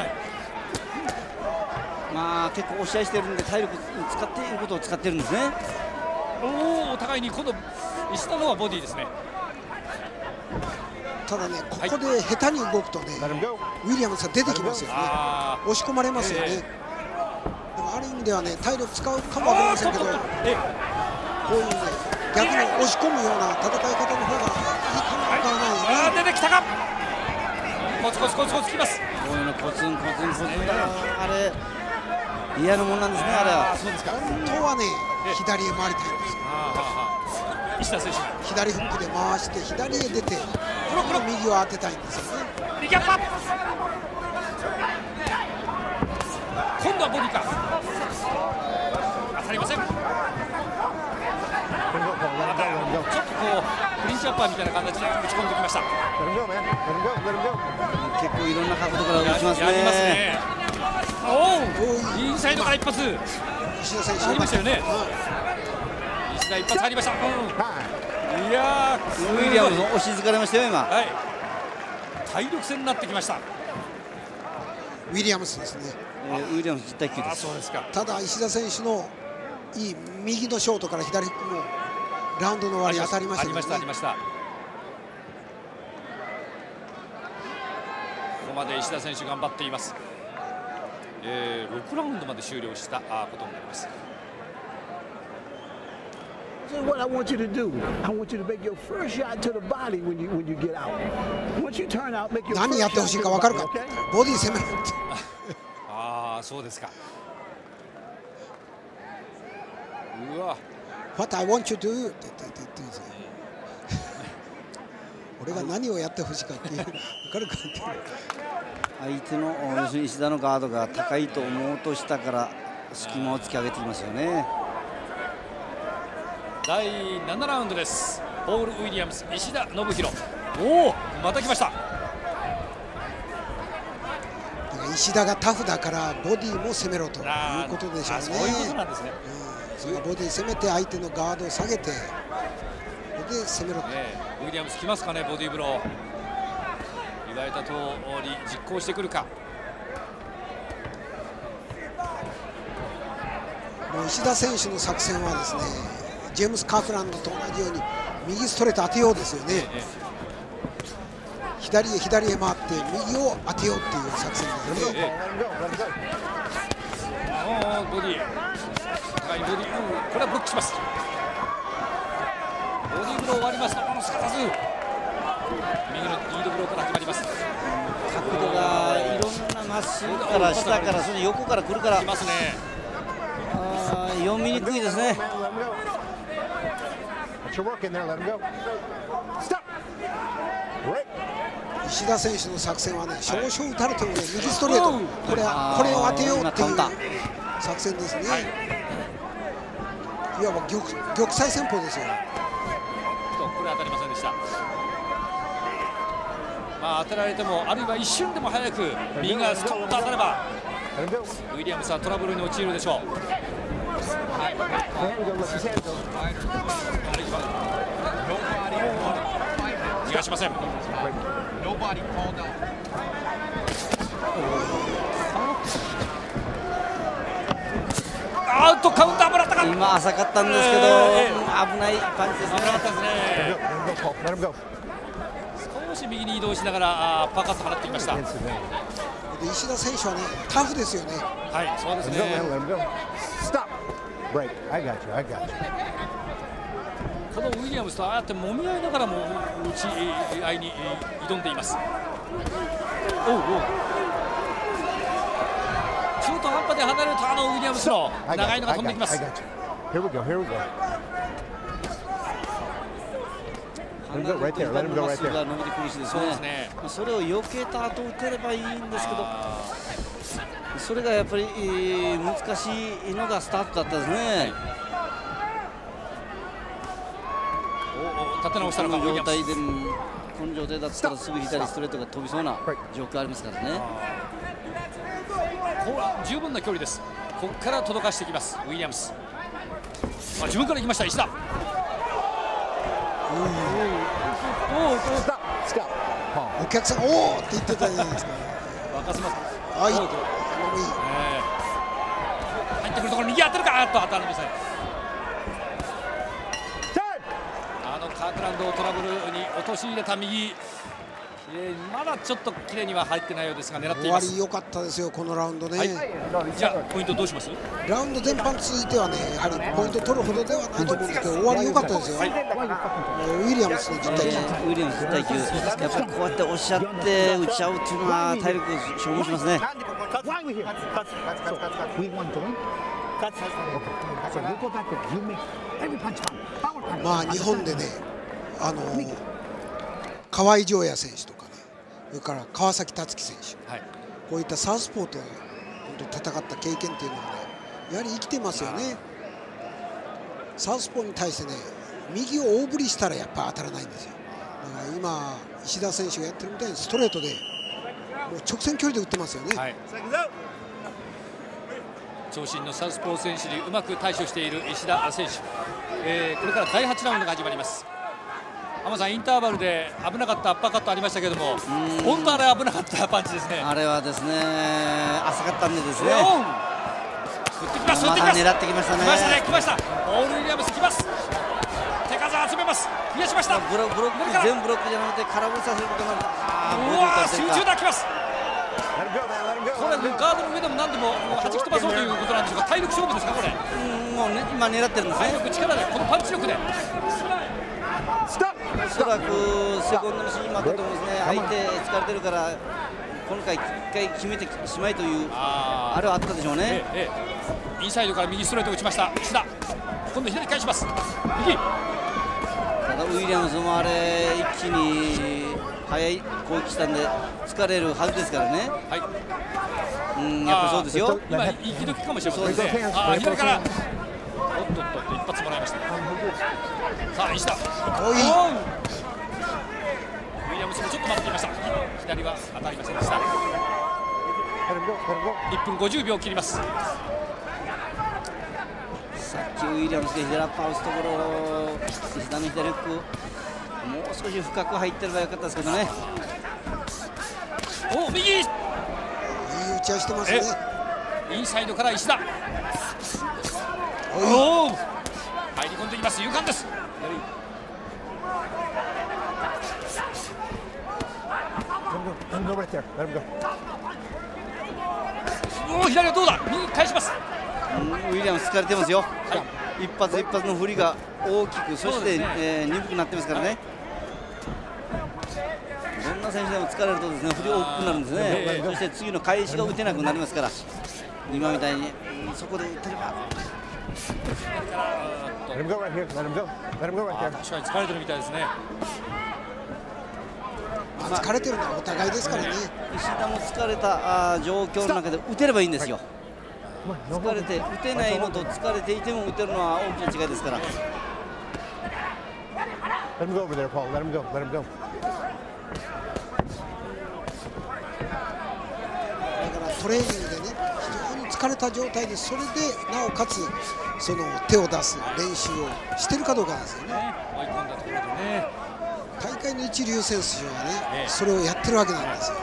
結構押し合いしてるんで体力使っていることを使ってるんですね。 お互いに今度石田のはボディですね。 ただね、ここで下手に動くとね、ウィリアムスが出てきますよね。押し込まれますよね。でもある意味ではね、体力使うかもわかりませんけど、こういうね、逆に押し込むような戦い方の方がいいかもわからないよね。 出てきたか。コツコツコツコツきます。 こういうのコツンコツンコツンだ。あれ嫌なもんなんですね。あれは。 そうですか。 本当はね、左へ回りたいんですよ。 石田選手。 左フックで回して左へ出て。右を当てたいんですよね。 右アッパー。今度はボディか。当たりません。ちょっとフリンチアッパーみたいな形で打ち込んできました。 結構いろんな角度から打ちますね。 やりますね。インサイドから一発。 石田選手ありましたよね。 石田一発入りました。いやウィリアムズも押し付かれましたよ今。 はい、体力戦になってきました。 ウィリアムスですね。 ウィリアムズ10対9です。 そうですか。 ただ石田選手のいい右のショートから左フックもラウンドの終わり当たりましたね。 ありました。ここまで石田選手頑張っています。6ラウンドまで終了したことになります。 So what I want you to do, I want you to make your first shot to the body when you get out. Once you turn out, make your 何やってほしいか分かるか。ボディ攻めろって。 ああ、そうですか。うわ。 What I want you to do って言ってるんですよ。俺が何をやってほしいかって分かるかって。 相手の要するに石田のガードが高いと思うと下から隙間を突き上げてきますよね。 第7ラウンドです。ポール・ウィリアムス、石田信弘。おお、また来ました。 石田がタフだからボディも攻めろということでしょうね。 そういうことなんですね。 それがボディ攻めて相手のガードを下げて、それで攻めろと。 ウィリアムス来ますかね、ボディブロー。言われた通り実行してくるか。 もう石田選手の作戦はですね、ジェームス・カークランドと同じように右ストレート当てようですよね。左へ回って右を当てようっていう作戦ですね。 ボディ、高いボディ、これはブロックします。ボディブロー終わりますと、すかさず右のリードブローから始まります。 角度がいろんなまっすぐから下からそれ横から来るから来ますね。 読みにくいですね。 石田選手の作戦はね、少々打たれてもね、右ストレート、これを当てようっていう作戦ですね。いわば玉砕戦法ですよ。 これ当たりませんでした。まあ当てられても、あるいは一瞬でも早く右がストンと当たればウィリアムスはトラブルに陥るでしょう。逃がしません。アウト、カウンターもらったか。 今浅かったんですけど、危ないパンチですね。 少し右に移動しながらパーカット払っていました。 石田選手はね、タフですよね。 はい、そうですね。このウィリアムスとああやって揉み合いながらも打ち合いに挑んでいます。中途半端で離れるとウィリアムスの長いのが飛んできます。 それを避けた後打てればいいんですけど、それがやっぱり難しいのがスタートだったですね。 立て直したのか、 この状態だったらすぐ左ストレートが飛びそうな状況ありますからね。 十分な距離です。ここから届かしてきますウィリアムス。自分から行きました石田。 お客さんおおって言ってたじゃないですか。 若狭さん。 はい。 入ってくるところ右当てるかと当たりません。カークランドをトラブルに陥れた右、まだちょっと綺麗には入ってないようですが狙っています。 終わり良かったですよこのラウンドね。 じゃあポイントどうします？ ラウンド全般続いてはね、やはりポイント取るほどではないと思うんですけど、終わり良かったですよ。ウィリアムスの10対9。 ウィリアムス10対9。やっぱりこうやって押し合って打ち合うっていうのは体力消耗しますね。 まあ日本でね、河合丈也選手とかね、それから川崎達樹選手、こういったサウスポーと戦った経験っていうのはね、やはり生きてますよね。サウスポーに対してね、右を大振りしたらやっぱ当たらないんですよ。だから今石田選手がやってるみたいにストレートでもう直線距離で打ってますよね。 長身のサウスポー選手にうまく対処している石田選手、これから第8ラウンドが始まります。浜さん、インターバルで危なかったアッパーカットありましたけども、本当あれ危なかったパンチですね。 あれはですね、浅かったんでですね。 振ってきます、振ってきます。 狙ってきましたね。 来ましたね、来ました。オール・ウィリアムス来ます。手数集めます。増やしました。 ブロック全ブロックじゃなくて空振りさせることになる。 うわー、集中だ、来ます。これガードの上でも何でも弾き飛ばそうということなんでしょうか。体力勝負ですか、これ。 もうね、今狙ってるんですね。 体力、力で、このパンチ力で。 おそらくセコンドのシーンもあったと思うんですね。相手疲れてるから今回1回決めてしまいというあれはあったでしょうね。 インサイドから右ストレート打ちました石田。今度左返します。右。 ただウィリアムスもあれ一気に速い攻撃したんで疲れるはずですからね。 はい。 やっぱりそうですよ。 今息時かもしれませんね。左から。おっと一発もらいました。さあ石田。ウィリアムスもちょっと待っていました。左は当たりませんでした。1分50秒切ります。 さっきウィリアムスで左アッパー打つところ、石田の左フックもう少し深く入ってればよかったですけどね。 お、右。いい打ち合いしてますね。 インサイドから石田。おお、入り込んでいます。勇敢です。おお、左はどうだ。右返します。 ウィリアムス疲れてますよ。一発一発の振りが大きく、そして鈍くなってますからね。どんな選手でも疲れるとですね、振り大きくなるんですね。そして次の返しが打てなくなりますから、今みたいにそこで打てれば。 確かに疲れてるみたいですね。 疲れてるのはお互いですからね。 石田も疲れた状況の中で打てればいいんですよ。疲れて打てないのと疲れていても打てるのは大きな違いですから。 トレーニングでね、非常に疲れた状態で、それでなおかつその手を出す練習をしてるかどうかですよね。 追い込んだところでね。 大会の一流選手はね、それをやってるわけなんですよ。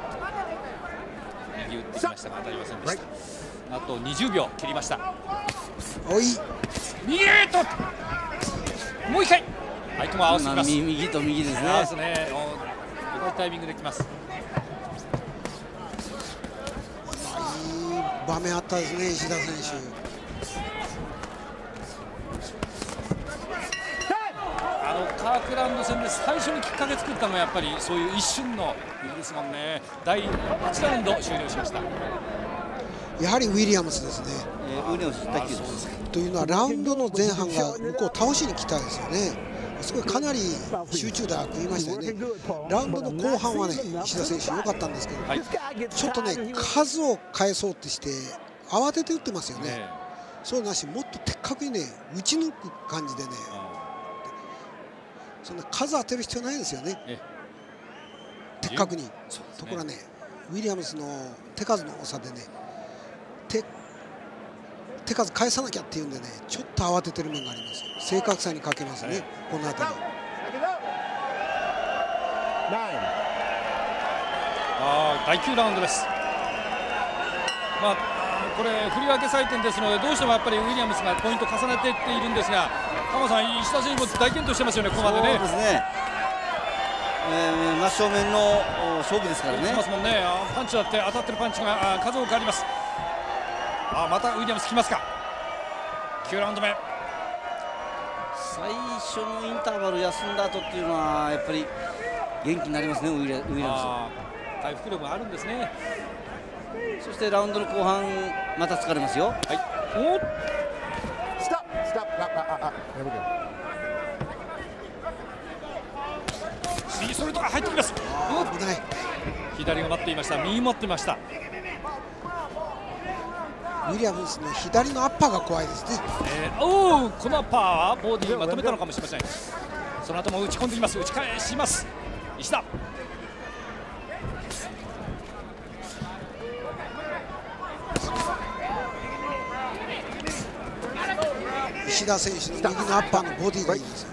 右打ってきましたが当たりませんでした。あと20秒切りました。 おい。 右へと。もう一回。相手も合わせてきます。 右と右ですね。 合わせね。同じタイミングできます。 いい場面あったですね、石田選手。 カークランド戦で最初にきっかけ作ったのはやっぱりそういう一瞬の右ですもんね。第8ラウンド終了しました。 やはりウィリアムスですね。 ウィリアムス卓球です。 というのはラウンドの前半が向こう倒しに来たんですよね。すごいかなり集中打食いましたよね。ラウンドの後半はね、石田選手良かったんですけど、ちょっとね数を返そうとして慌てて打ってますよね。そうなし、もっと的確にね打ち抜く感じでね。そんな数当てる必要ないですよね。的確に。ところがね、ウィリアムスの手数の多さでね、手数返さなきゃっていうんでね、ちょっと慌ててる面があります。正確さに欠けますね、この辺り。 第9ラウンドです。これ振り分け採点ですので、どうしてもやっぱりウィリアムスがポイントを重ねていっているんですが、浜さん、石田選手も大健闘してますよね、ここまでね。 そうですね。真正面の勝負ですからね。 しますもんね。パンチだって当たってるパンチが数多くあります。またウィリアムス来ますか。9ラウンド目。 最初のインターバル休んだ後っていうのはやっぱり元気になりますね、ウィリアムス。 回復力があるんですね。 そしてラウンドの後半また疲れますよ。はい。 おっ。右ストレートが入ってきます。 危ない。 左が待っていました。右持ってました。 ウィリアムスの左のアッパーが怖いですね。 このアッパーはボディにまとめたのかもしれません。その後も打ち込んでいます。打ち返します。石田。 石田選手の右のアッパーのボディがいいんですよ。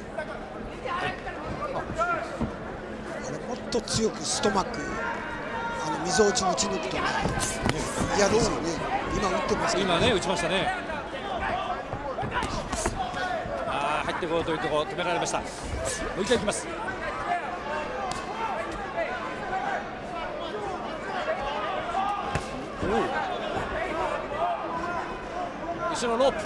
あれもっと強くストマック溝落ち打ち抜くとね嫌ですよね。今打ってますけど、 今ね打ちましたね。入ってこようというところ止められました。もう一回いきます。後ろロープ。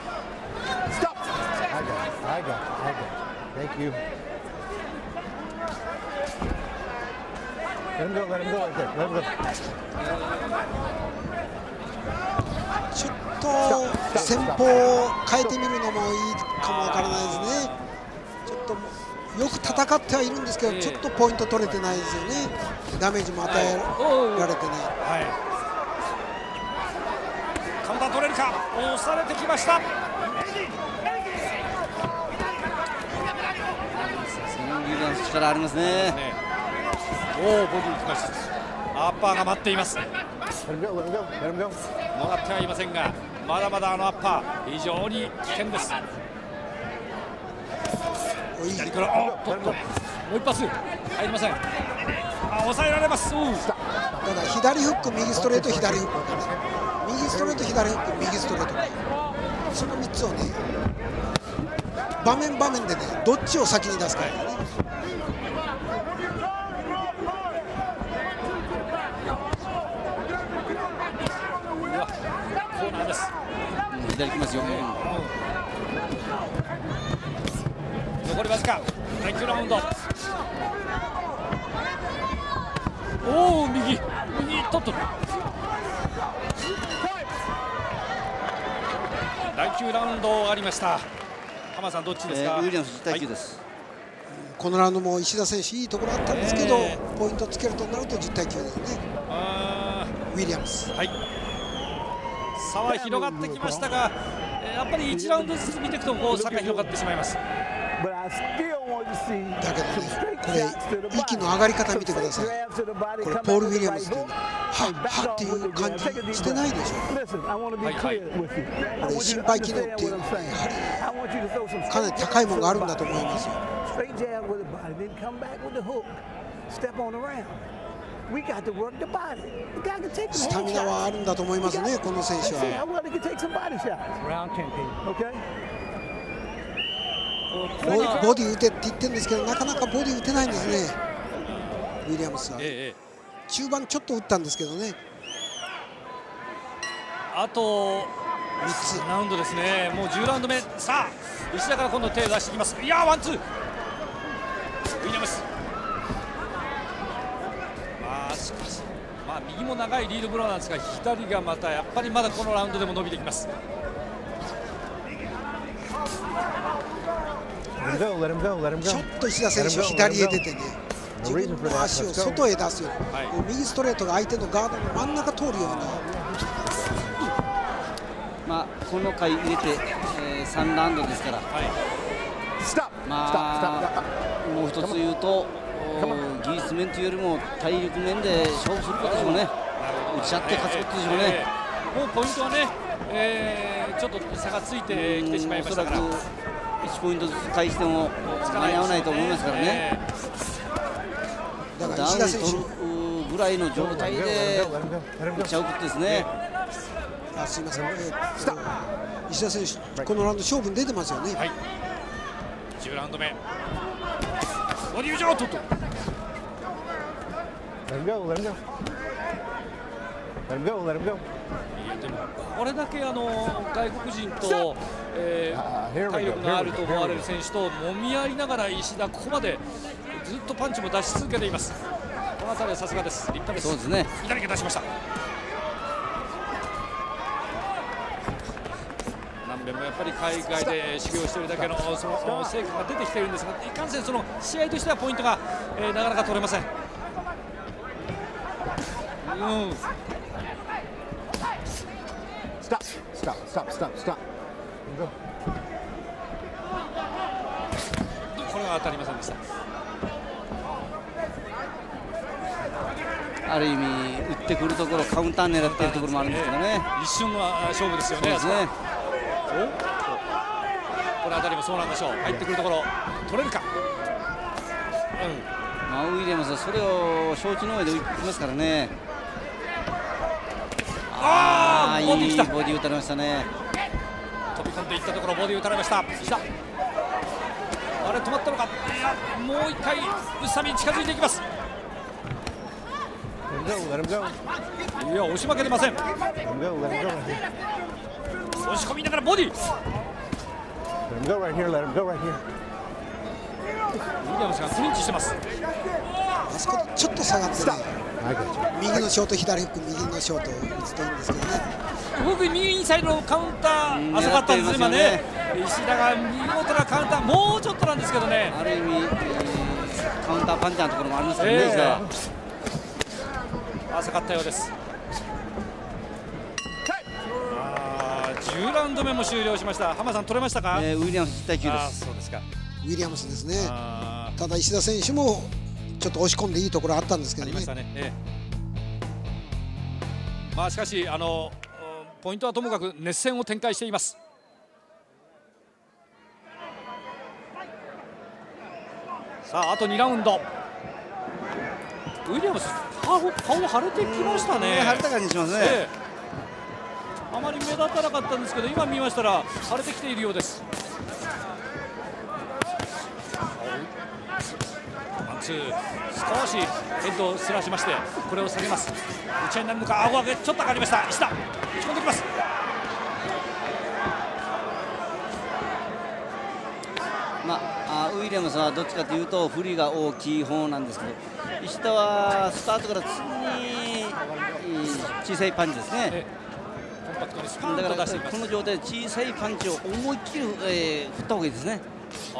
ちょっと戦法を変えてみるのもいいかもわからないですね。ちょっとよく戦ってはいるんですけど、ちょっとポイント取れてないですよね。ダメージも与えられてね。 カウンター取れるか。押されてきました。 力ありますね。 ボディきました。アッパーが待っています。もらってはいませんが、まだまだアッパー非常に危険です。左からもう一発入りません。抑えられます。 ただ左フック、右ストレート、左フック、右ストレート、左フック、右ストレート、その3つをね、場面場面でね、どっちを先に出すかね。 コーナーです。 左来ますよ。 残りわずか。第9ラウンド。おお、右取っとる。第9ラウンド終わりました。浜さんどっちですか。 ウィリアムス10対9です。 このラウンドも石田選手いいところあったんですけど、ポイントつけるとなると10対9ですね。ウィリアムス。 差は広がってきましたが、やっぱり1ラウンドずつ見ていくとこう差が広がってしまいます。 だけどね、これ息の上がり方見てください。これポール・ウィリアムズっていうのはっていう感じしてないでしょ。これ心肺機能っていうのはやはりかなり高いものがあるんだと思いますよ。スタミナはあるんだと思いますね、この選手は。ボディ打てって言ってるんですけど、なかなかボディ打てないんですね、ウィリアムスは。中盤ちょっと打ったんですけどね。 あと3ラウンドですね。もう10ラウンド目。さあ石田から今度手を出していきます。いやー、ワンツー。ウィリアムス。しかし右も長いリードブローなんですが、左がまたやっぱりまだこのラウンドでも伸びてきます。 ちょっと石田選手左へ出てね、自分の足を外へ出すように、右ストレートが相手のガードの真ん中通るような。 この回入れて、3ラウンドですから、もう一つ言うと技術面というよりも体力面で勝負することでしょうね。打ち合って勝つことでしょうね。 もうポイントはね、ちょっと差がついてきてしまいましたから、 1ポイントずつ返しても間に合わないと思いますからね。 だからダウン取るぐらいの状態で打ち合うことですね。 すいません、石田選手このラウンド勝負に出てますよね。 10ラウンド目。ボディー上とっと。これだけ外国人と、体力のあると思われる選手ともみ合いながら石田ここまでずっとパンチも出し続けています。この辺りはさすがです。立派です。 そうですね。 左が出しました。何遍もやっぱり海外で修行しているだけのその成果が出てきているんですが、いかんせんその試合としてはポイントが、なかなか取れません。これは当たりませんでした。 ある意味打ってくるところカウンター狙っているところもあるんですけどね。 一瞬の勝負ですよね。 この辺りもそうなんでしょう。入ってくるところ取れるか。 まあ、ウィリアムズはそれを承知の上で打ってますからね。いいボディ打たれましたね。 飛び込んでいったところボディ打たれました。石田、あれ止まったのか。もう一回宇佐美に近づいていきます。いや、押し負けてません。押し込みながらボディ。ウィリアムスがクリンチしてます。 あそこちょっと下がってね、右のショート、左フック、右のショートを打つといいんですけどね。 僕右インサイドのカウンター浅かったんです今ね。石田が見事なカウンター、もうちょっとなんですけどね。 ある意味、カウンターパンチャーのところもありますけどね、石田は。 浅かったようです。10ラウンド目も終了しました。浜さん取れましたか。 ウィリアムス10対9です。 そうですか。 ウィリアムスですね。ただ石田選手もちょっと押し込んでいいところあったんですけどね。 ありましたね。まあしかしポイントはともかく熱戦を展開しています。さああと2ラウンド。ウィリアムス顔腫れてきましたね。 腫れた感じしますね。 あまり目立たなかったんですけど、今見ましたら腫れてきているようです。ワンツー、少しヘッドをすらしまして、これを下げます。打ち合いになるのか。顎上げちょっと上がりました。石田打ち込んできます。 ウィリアムスはどっちかというと振りが大きい方なんですけど、石田はスタートから常に小さいパンチですね。だからこの状態で小さいパンチを思いっきり振った方がいいですね。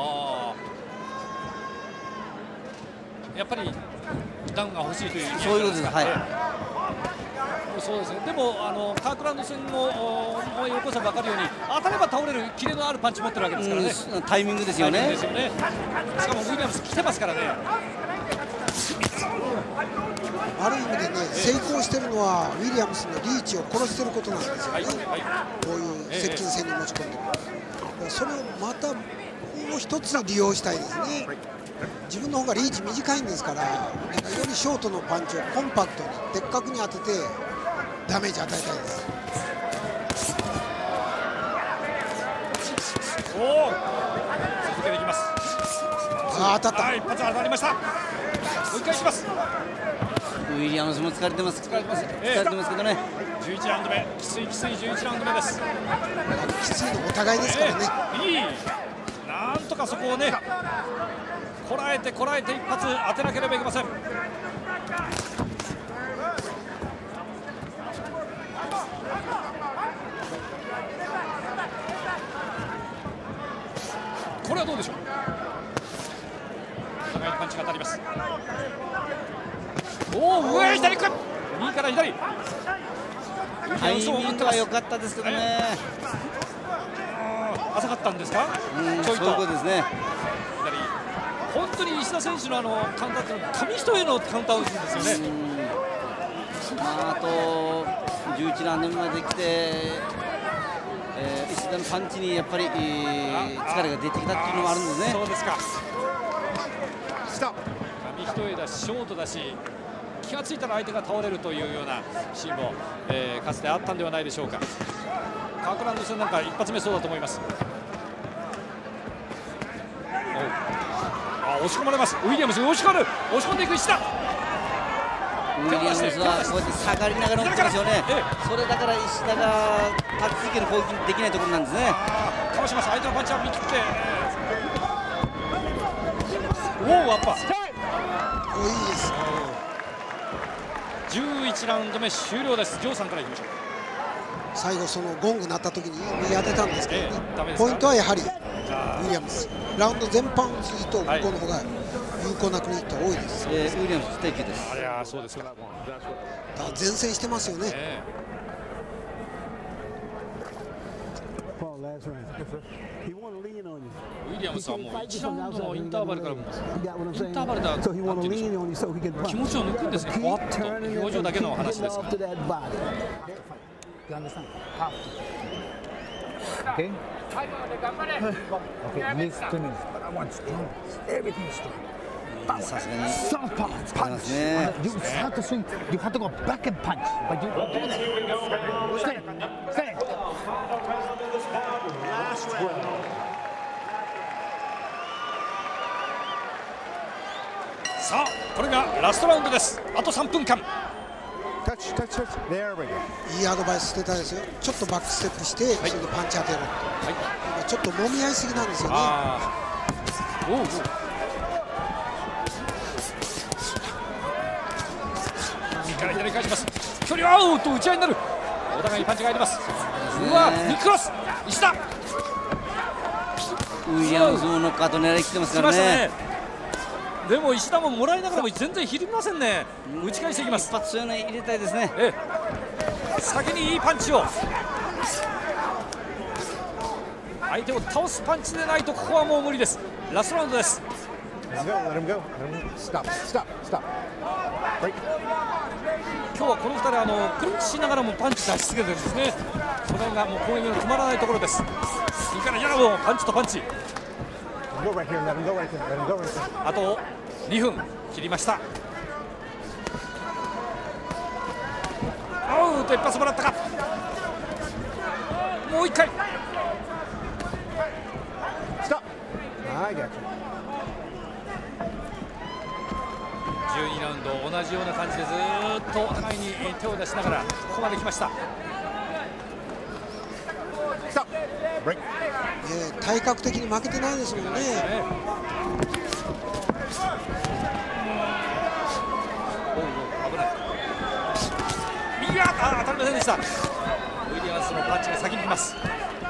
やっぱりダウンが欲しいという意味そういうことです。はい。 そうですね。でもカークランド戦を思い起こせば分かるように、当たれば倒れるキレのあるパンチ持ってるわけですからね。 タイミングですよね。 しかもウィリアムス来てますからね。 ある意味でね、成功しているのはウィリアムスのリーチを殺していることなんですよね。こういう接近戦に持ち込んでる。それをまたもう一つ利用したいですね。自分の方がリーチ短いんですから、よりショートのパンチをコンパクトに的確に当ててダメージ与えたいです。 続けていきます。 当たった。 一発当たりました。もう一回します。 ウィリアムスも疲れてます。疲れてますけどね。 11ラウンド目、きつい11ラウンド目です。 きついのお互いですからね。 なんとかそこをね、こらえて一発当てなければいけません。これはどうでしょう。互いにパンチが当たります。上左か、右から左。 タイミングは良かったですけどね。 浅かったんですか。 そういうことですね。 本当に石田選手のカウンターって紙一重のカウンターを打つんですよね。 あと11ラウンド目まで来て、石田のパンチにやっぱり疲れが出てきたっていうのもあるんですね。 そうですか。紙一重だしショートだし、気がついたら相手が倒れるというようなシーンも、かつてあったんではないでしょうか。カークランド戦なんか一発目そうだと思います。押し込まれます。ウィリアムス押し込んでいく石田。 ウィリアムスはこうやって下がりながら打つんですよね。それだから石田が立ち続ける攻撃できないところなんですね。 かわします。相手のパンチは見切って、アッパー。 いいです。 11ラウンド目終了です。ジョーさんからいきましょう。 最後そのゴング鳴った時に右当てたんですけどね。ポイントはやはりウィリアムス。ラウンド全般を通じて向こうの方が有効なクリニックが多いです。 ウィリアムス提携です。 そうですか。 だから前線してますよね。 ウィリアムスはもう1ラウンドのインターバルからインターバルだと気持ちを抜くんですね。ふわっと表情だけの話ですが。 Okay? Okay, listen. But I want strong. Everything strong. Southpaw, punch. You have to swing. You have to go back and punch. But you don't do that. Stay. Stay. さあこれがラストラウンドです。あと3分間。 いいアドバイスしてたですよ。ちょっとバックステップして、それでパンチ当てる、ちょっと揉み合いすぎなんですよね。 左左返します。距離はアウト、打ち合いになる。お互いにパンチが入ります。うわ、ビッグクロス、石田。 ウィリアムズもノックアウト狙いきてますからね。 でも石田ももらいながらも全然ひるみませんね。打ち返していきます。 一発そういうの入れたいですね。 先にいいパンチを。相手を倒すパンチでないとここはもう無理です。ラストラウンドです。今日はこの2人クリンチしながらもパンチ出し続けてるんですね。それがもう攻撃の止まらないところです。右からやろう、パンチとパンチ。あと2分切りました。アウト、一発もらったか。もう1回。12ラウンド同じような感じでずっとお互いに手を出しながらここまで来ました。 体格的に負けてないですもんね。 いや、当たりませんでした。ウィリアムスのパンチが先に来ます。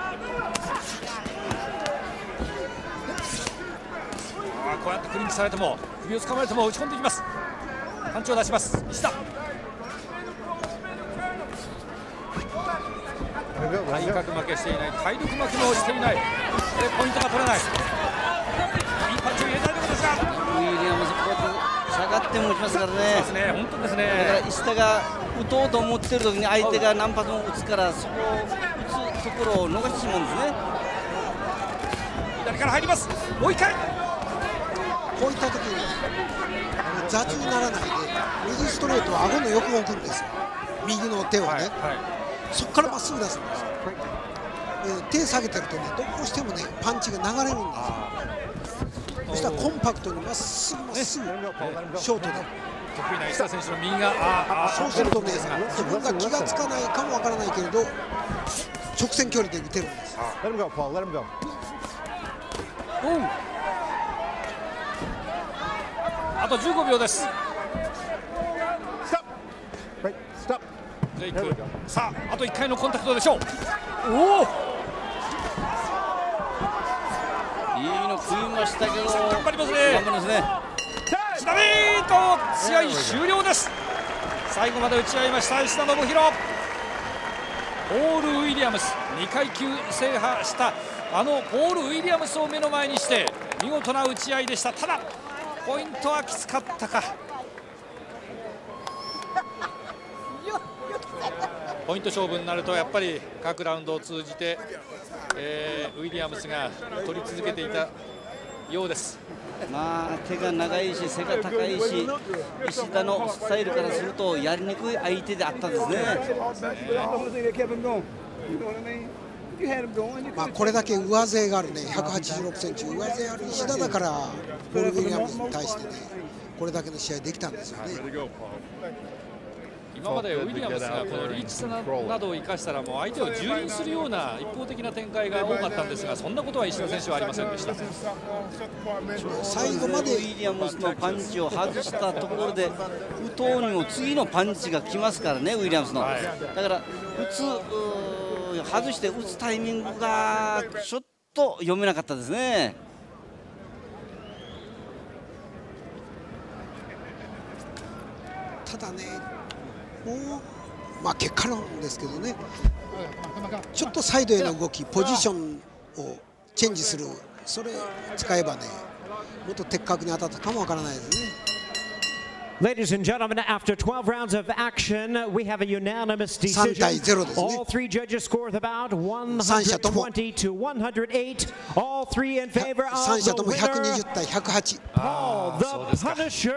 こうやってクリンチされても首を掴まれても打ち込んでいきます。パンチを出します石田。体格負けしていない、体力負けもしていない。ポイントが取れない。いいパンチを入れたいところですが、 ウィリアムズこうやって下がっても打ちますからね。 そうですね、本当ですね。 だから石田が打とうと思ってる時に相手が何発も打つから、そこを打つところを逃してしまうんですね。 左から入ります。もう一回。 こういった時に雑にならないで右ストレートは顎の横を置くんですよ。右の手をね、そこからまっすぐ出すんですよ。手下げてるとね、どうしてもねパンチが流れるんですよ。そしたらコンパクトにまっすぐまっすぐショートで得意な石田選手の右がそうするとね、自分が気がつかないかもわからないけれど直線距離で打てるんです。 あと15秒です。ブレイク。さあ、あと1回のコンタクトでしょう。おお、 いいの食いましたけど頑張りますね。 頑張りますね。 スタビーと試合終了です。最後まで打ち合いました石田信弘。ポール・ウィリアムス2階級制覇したポール・ウィリアムスを目の前にして見事な打ち合いでした。ただポイントはきつかったか。ポイント勝負になるとやっぱり各ラウンドを通じて、ウィリアムスが取り続けていたようです。 まあ手が長いし背が高いし、石田のスタイルからするとやりにくい相手であったんですね。 まあこれだけ上背があるね、186センチ上背ある石田だからポール・ウィリアムズに対してねこれだけの試合できたんですよね。 今までウィリアムスがこのリーチ差などを生かしたらもう相手を蹂躙するような一方的な展開が多かったんですが、そんなことは石田選手はありませんでした。 最後までウィリアムスのパンチを外したところで打とうにも次のパンチが来ますからね、ウィリアムスの。だから外して打つタイミングがちょっと読めなかったですね。 ただね、まあ結果論ですけどね、ちょっとサイドへの動き、ポジションをチェンジする、それ使えばねもっと的確に当たったかもわからないですね。 Ladies and gentlemen, after 12 rounds of action, we have a unanimous decision. 3対0ですね。 All three judges scored about 120 to 108. All three in favor of 3社 the とも winner, 120対108。 Paul the Punisher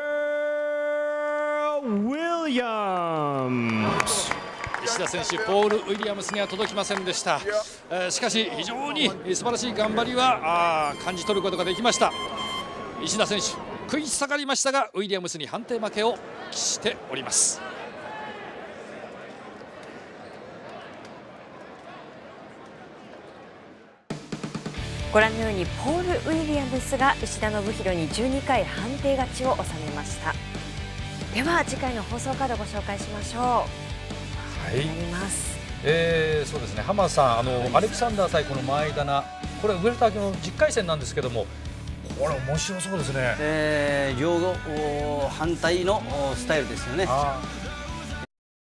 Williams. 石田選手、ポール・ウィリアムスには届きませんでした。しかし非常に素晴らしい頑張りは感じ取ることができました。石田選手、食い下がりましたがウィリアムスに判定負けを喫しております。 ご覧のようにポール・ウィリアムスが石田信弘に12回判定勝ちを収めました。では次回の放送カードをご紹介しましょう。はい、なります。 そうですね、浜田さん、アレキサンダー対この前田な、これウェルター級の10回戦なんですけども、これ面白そうですね。 両反対のスタイルですよね。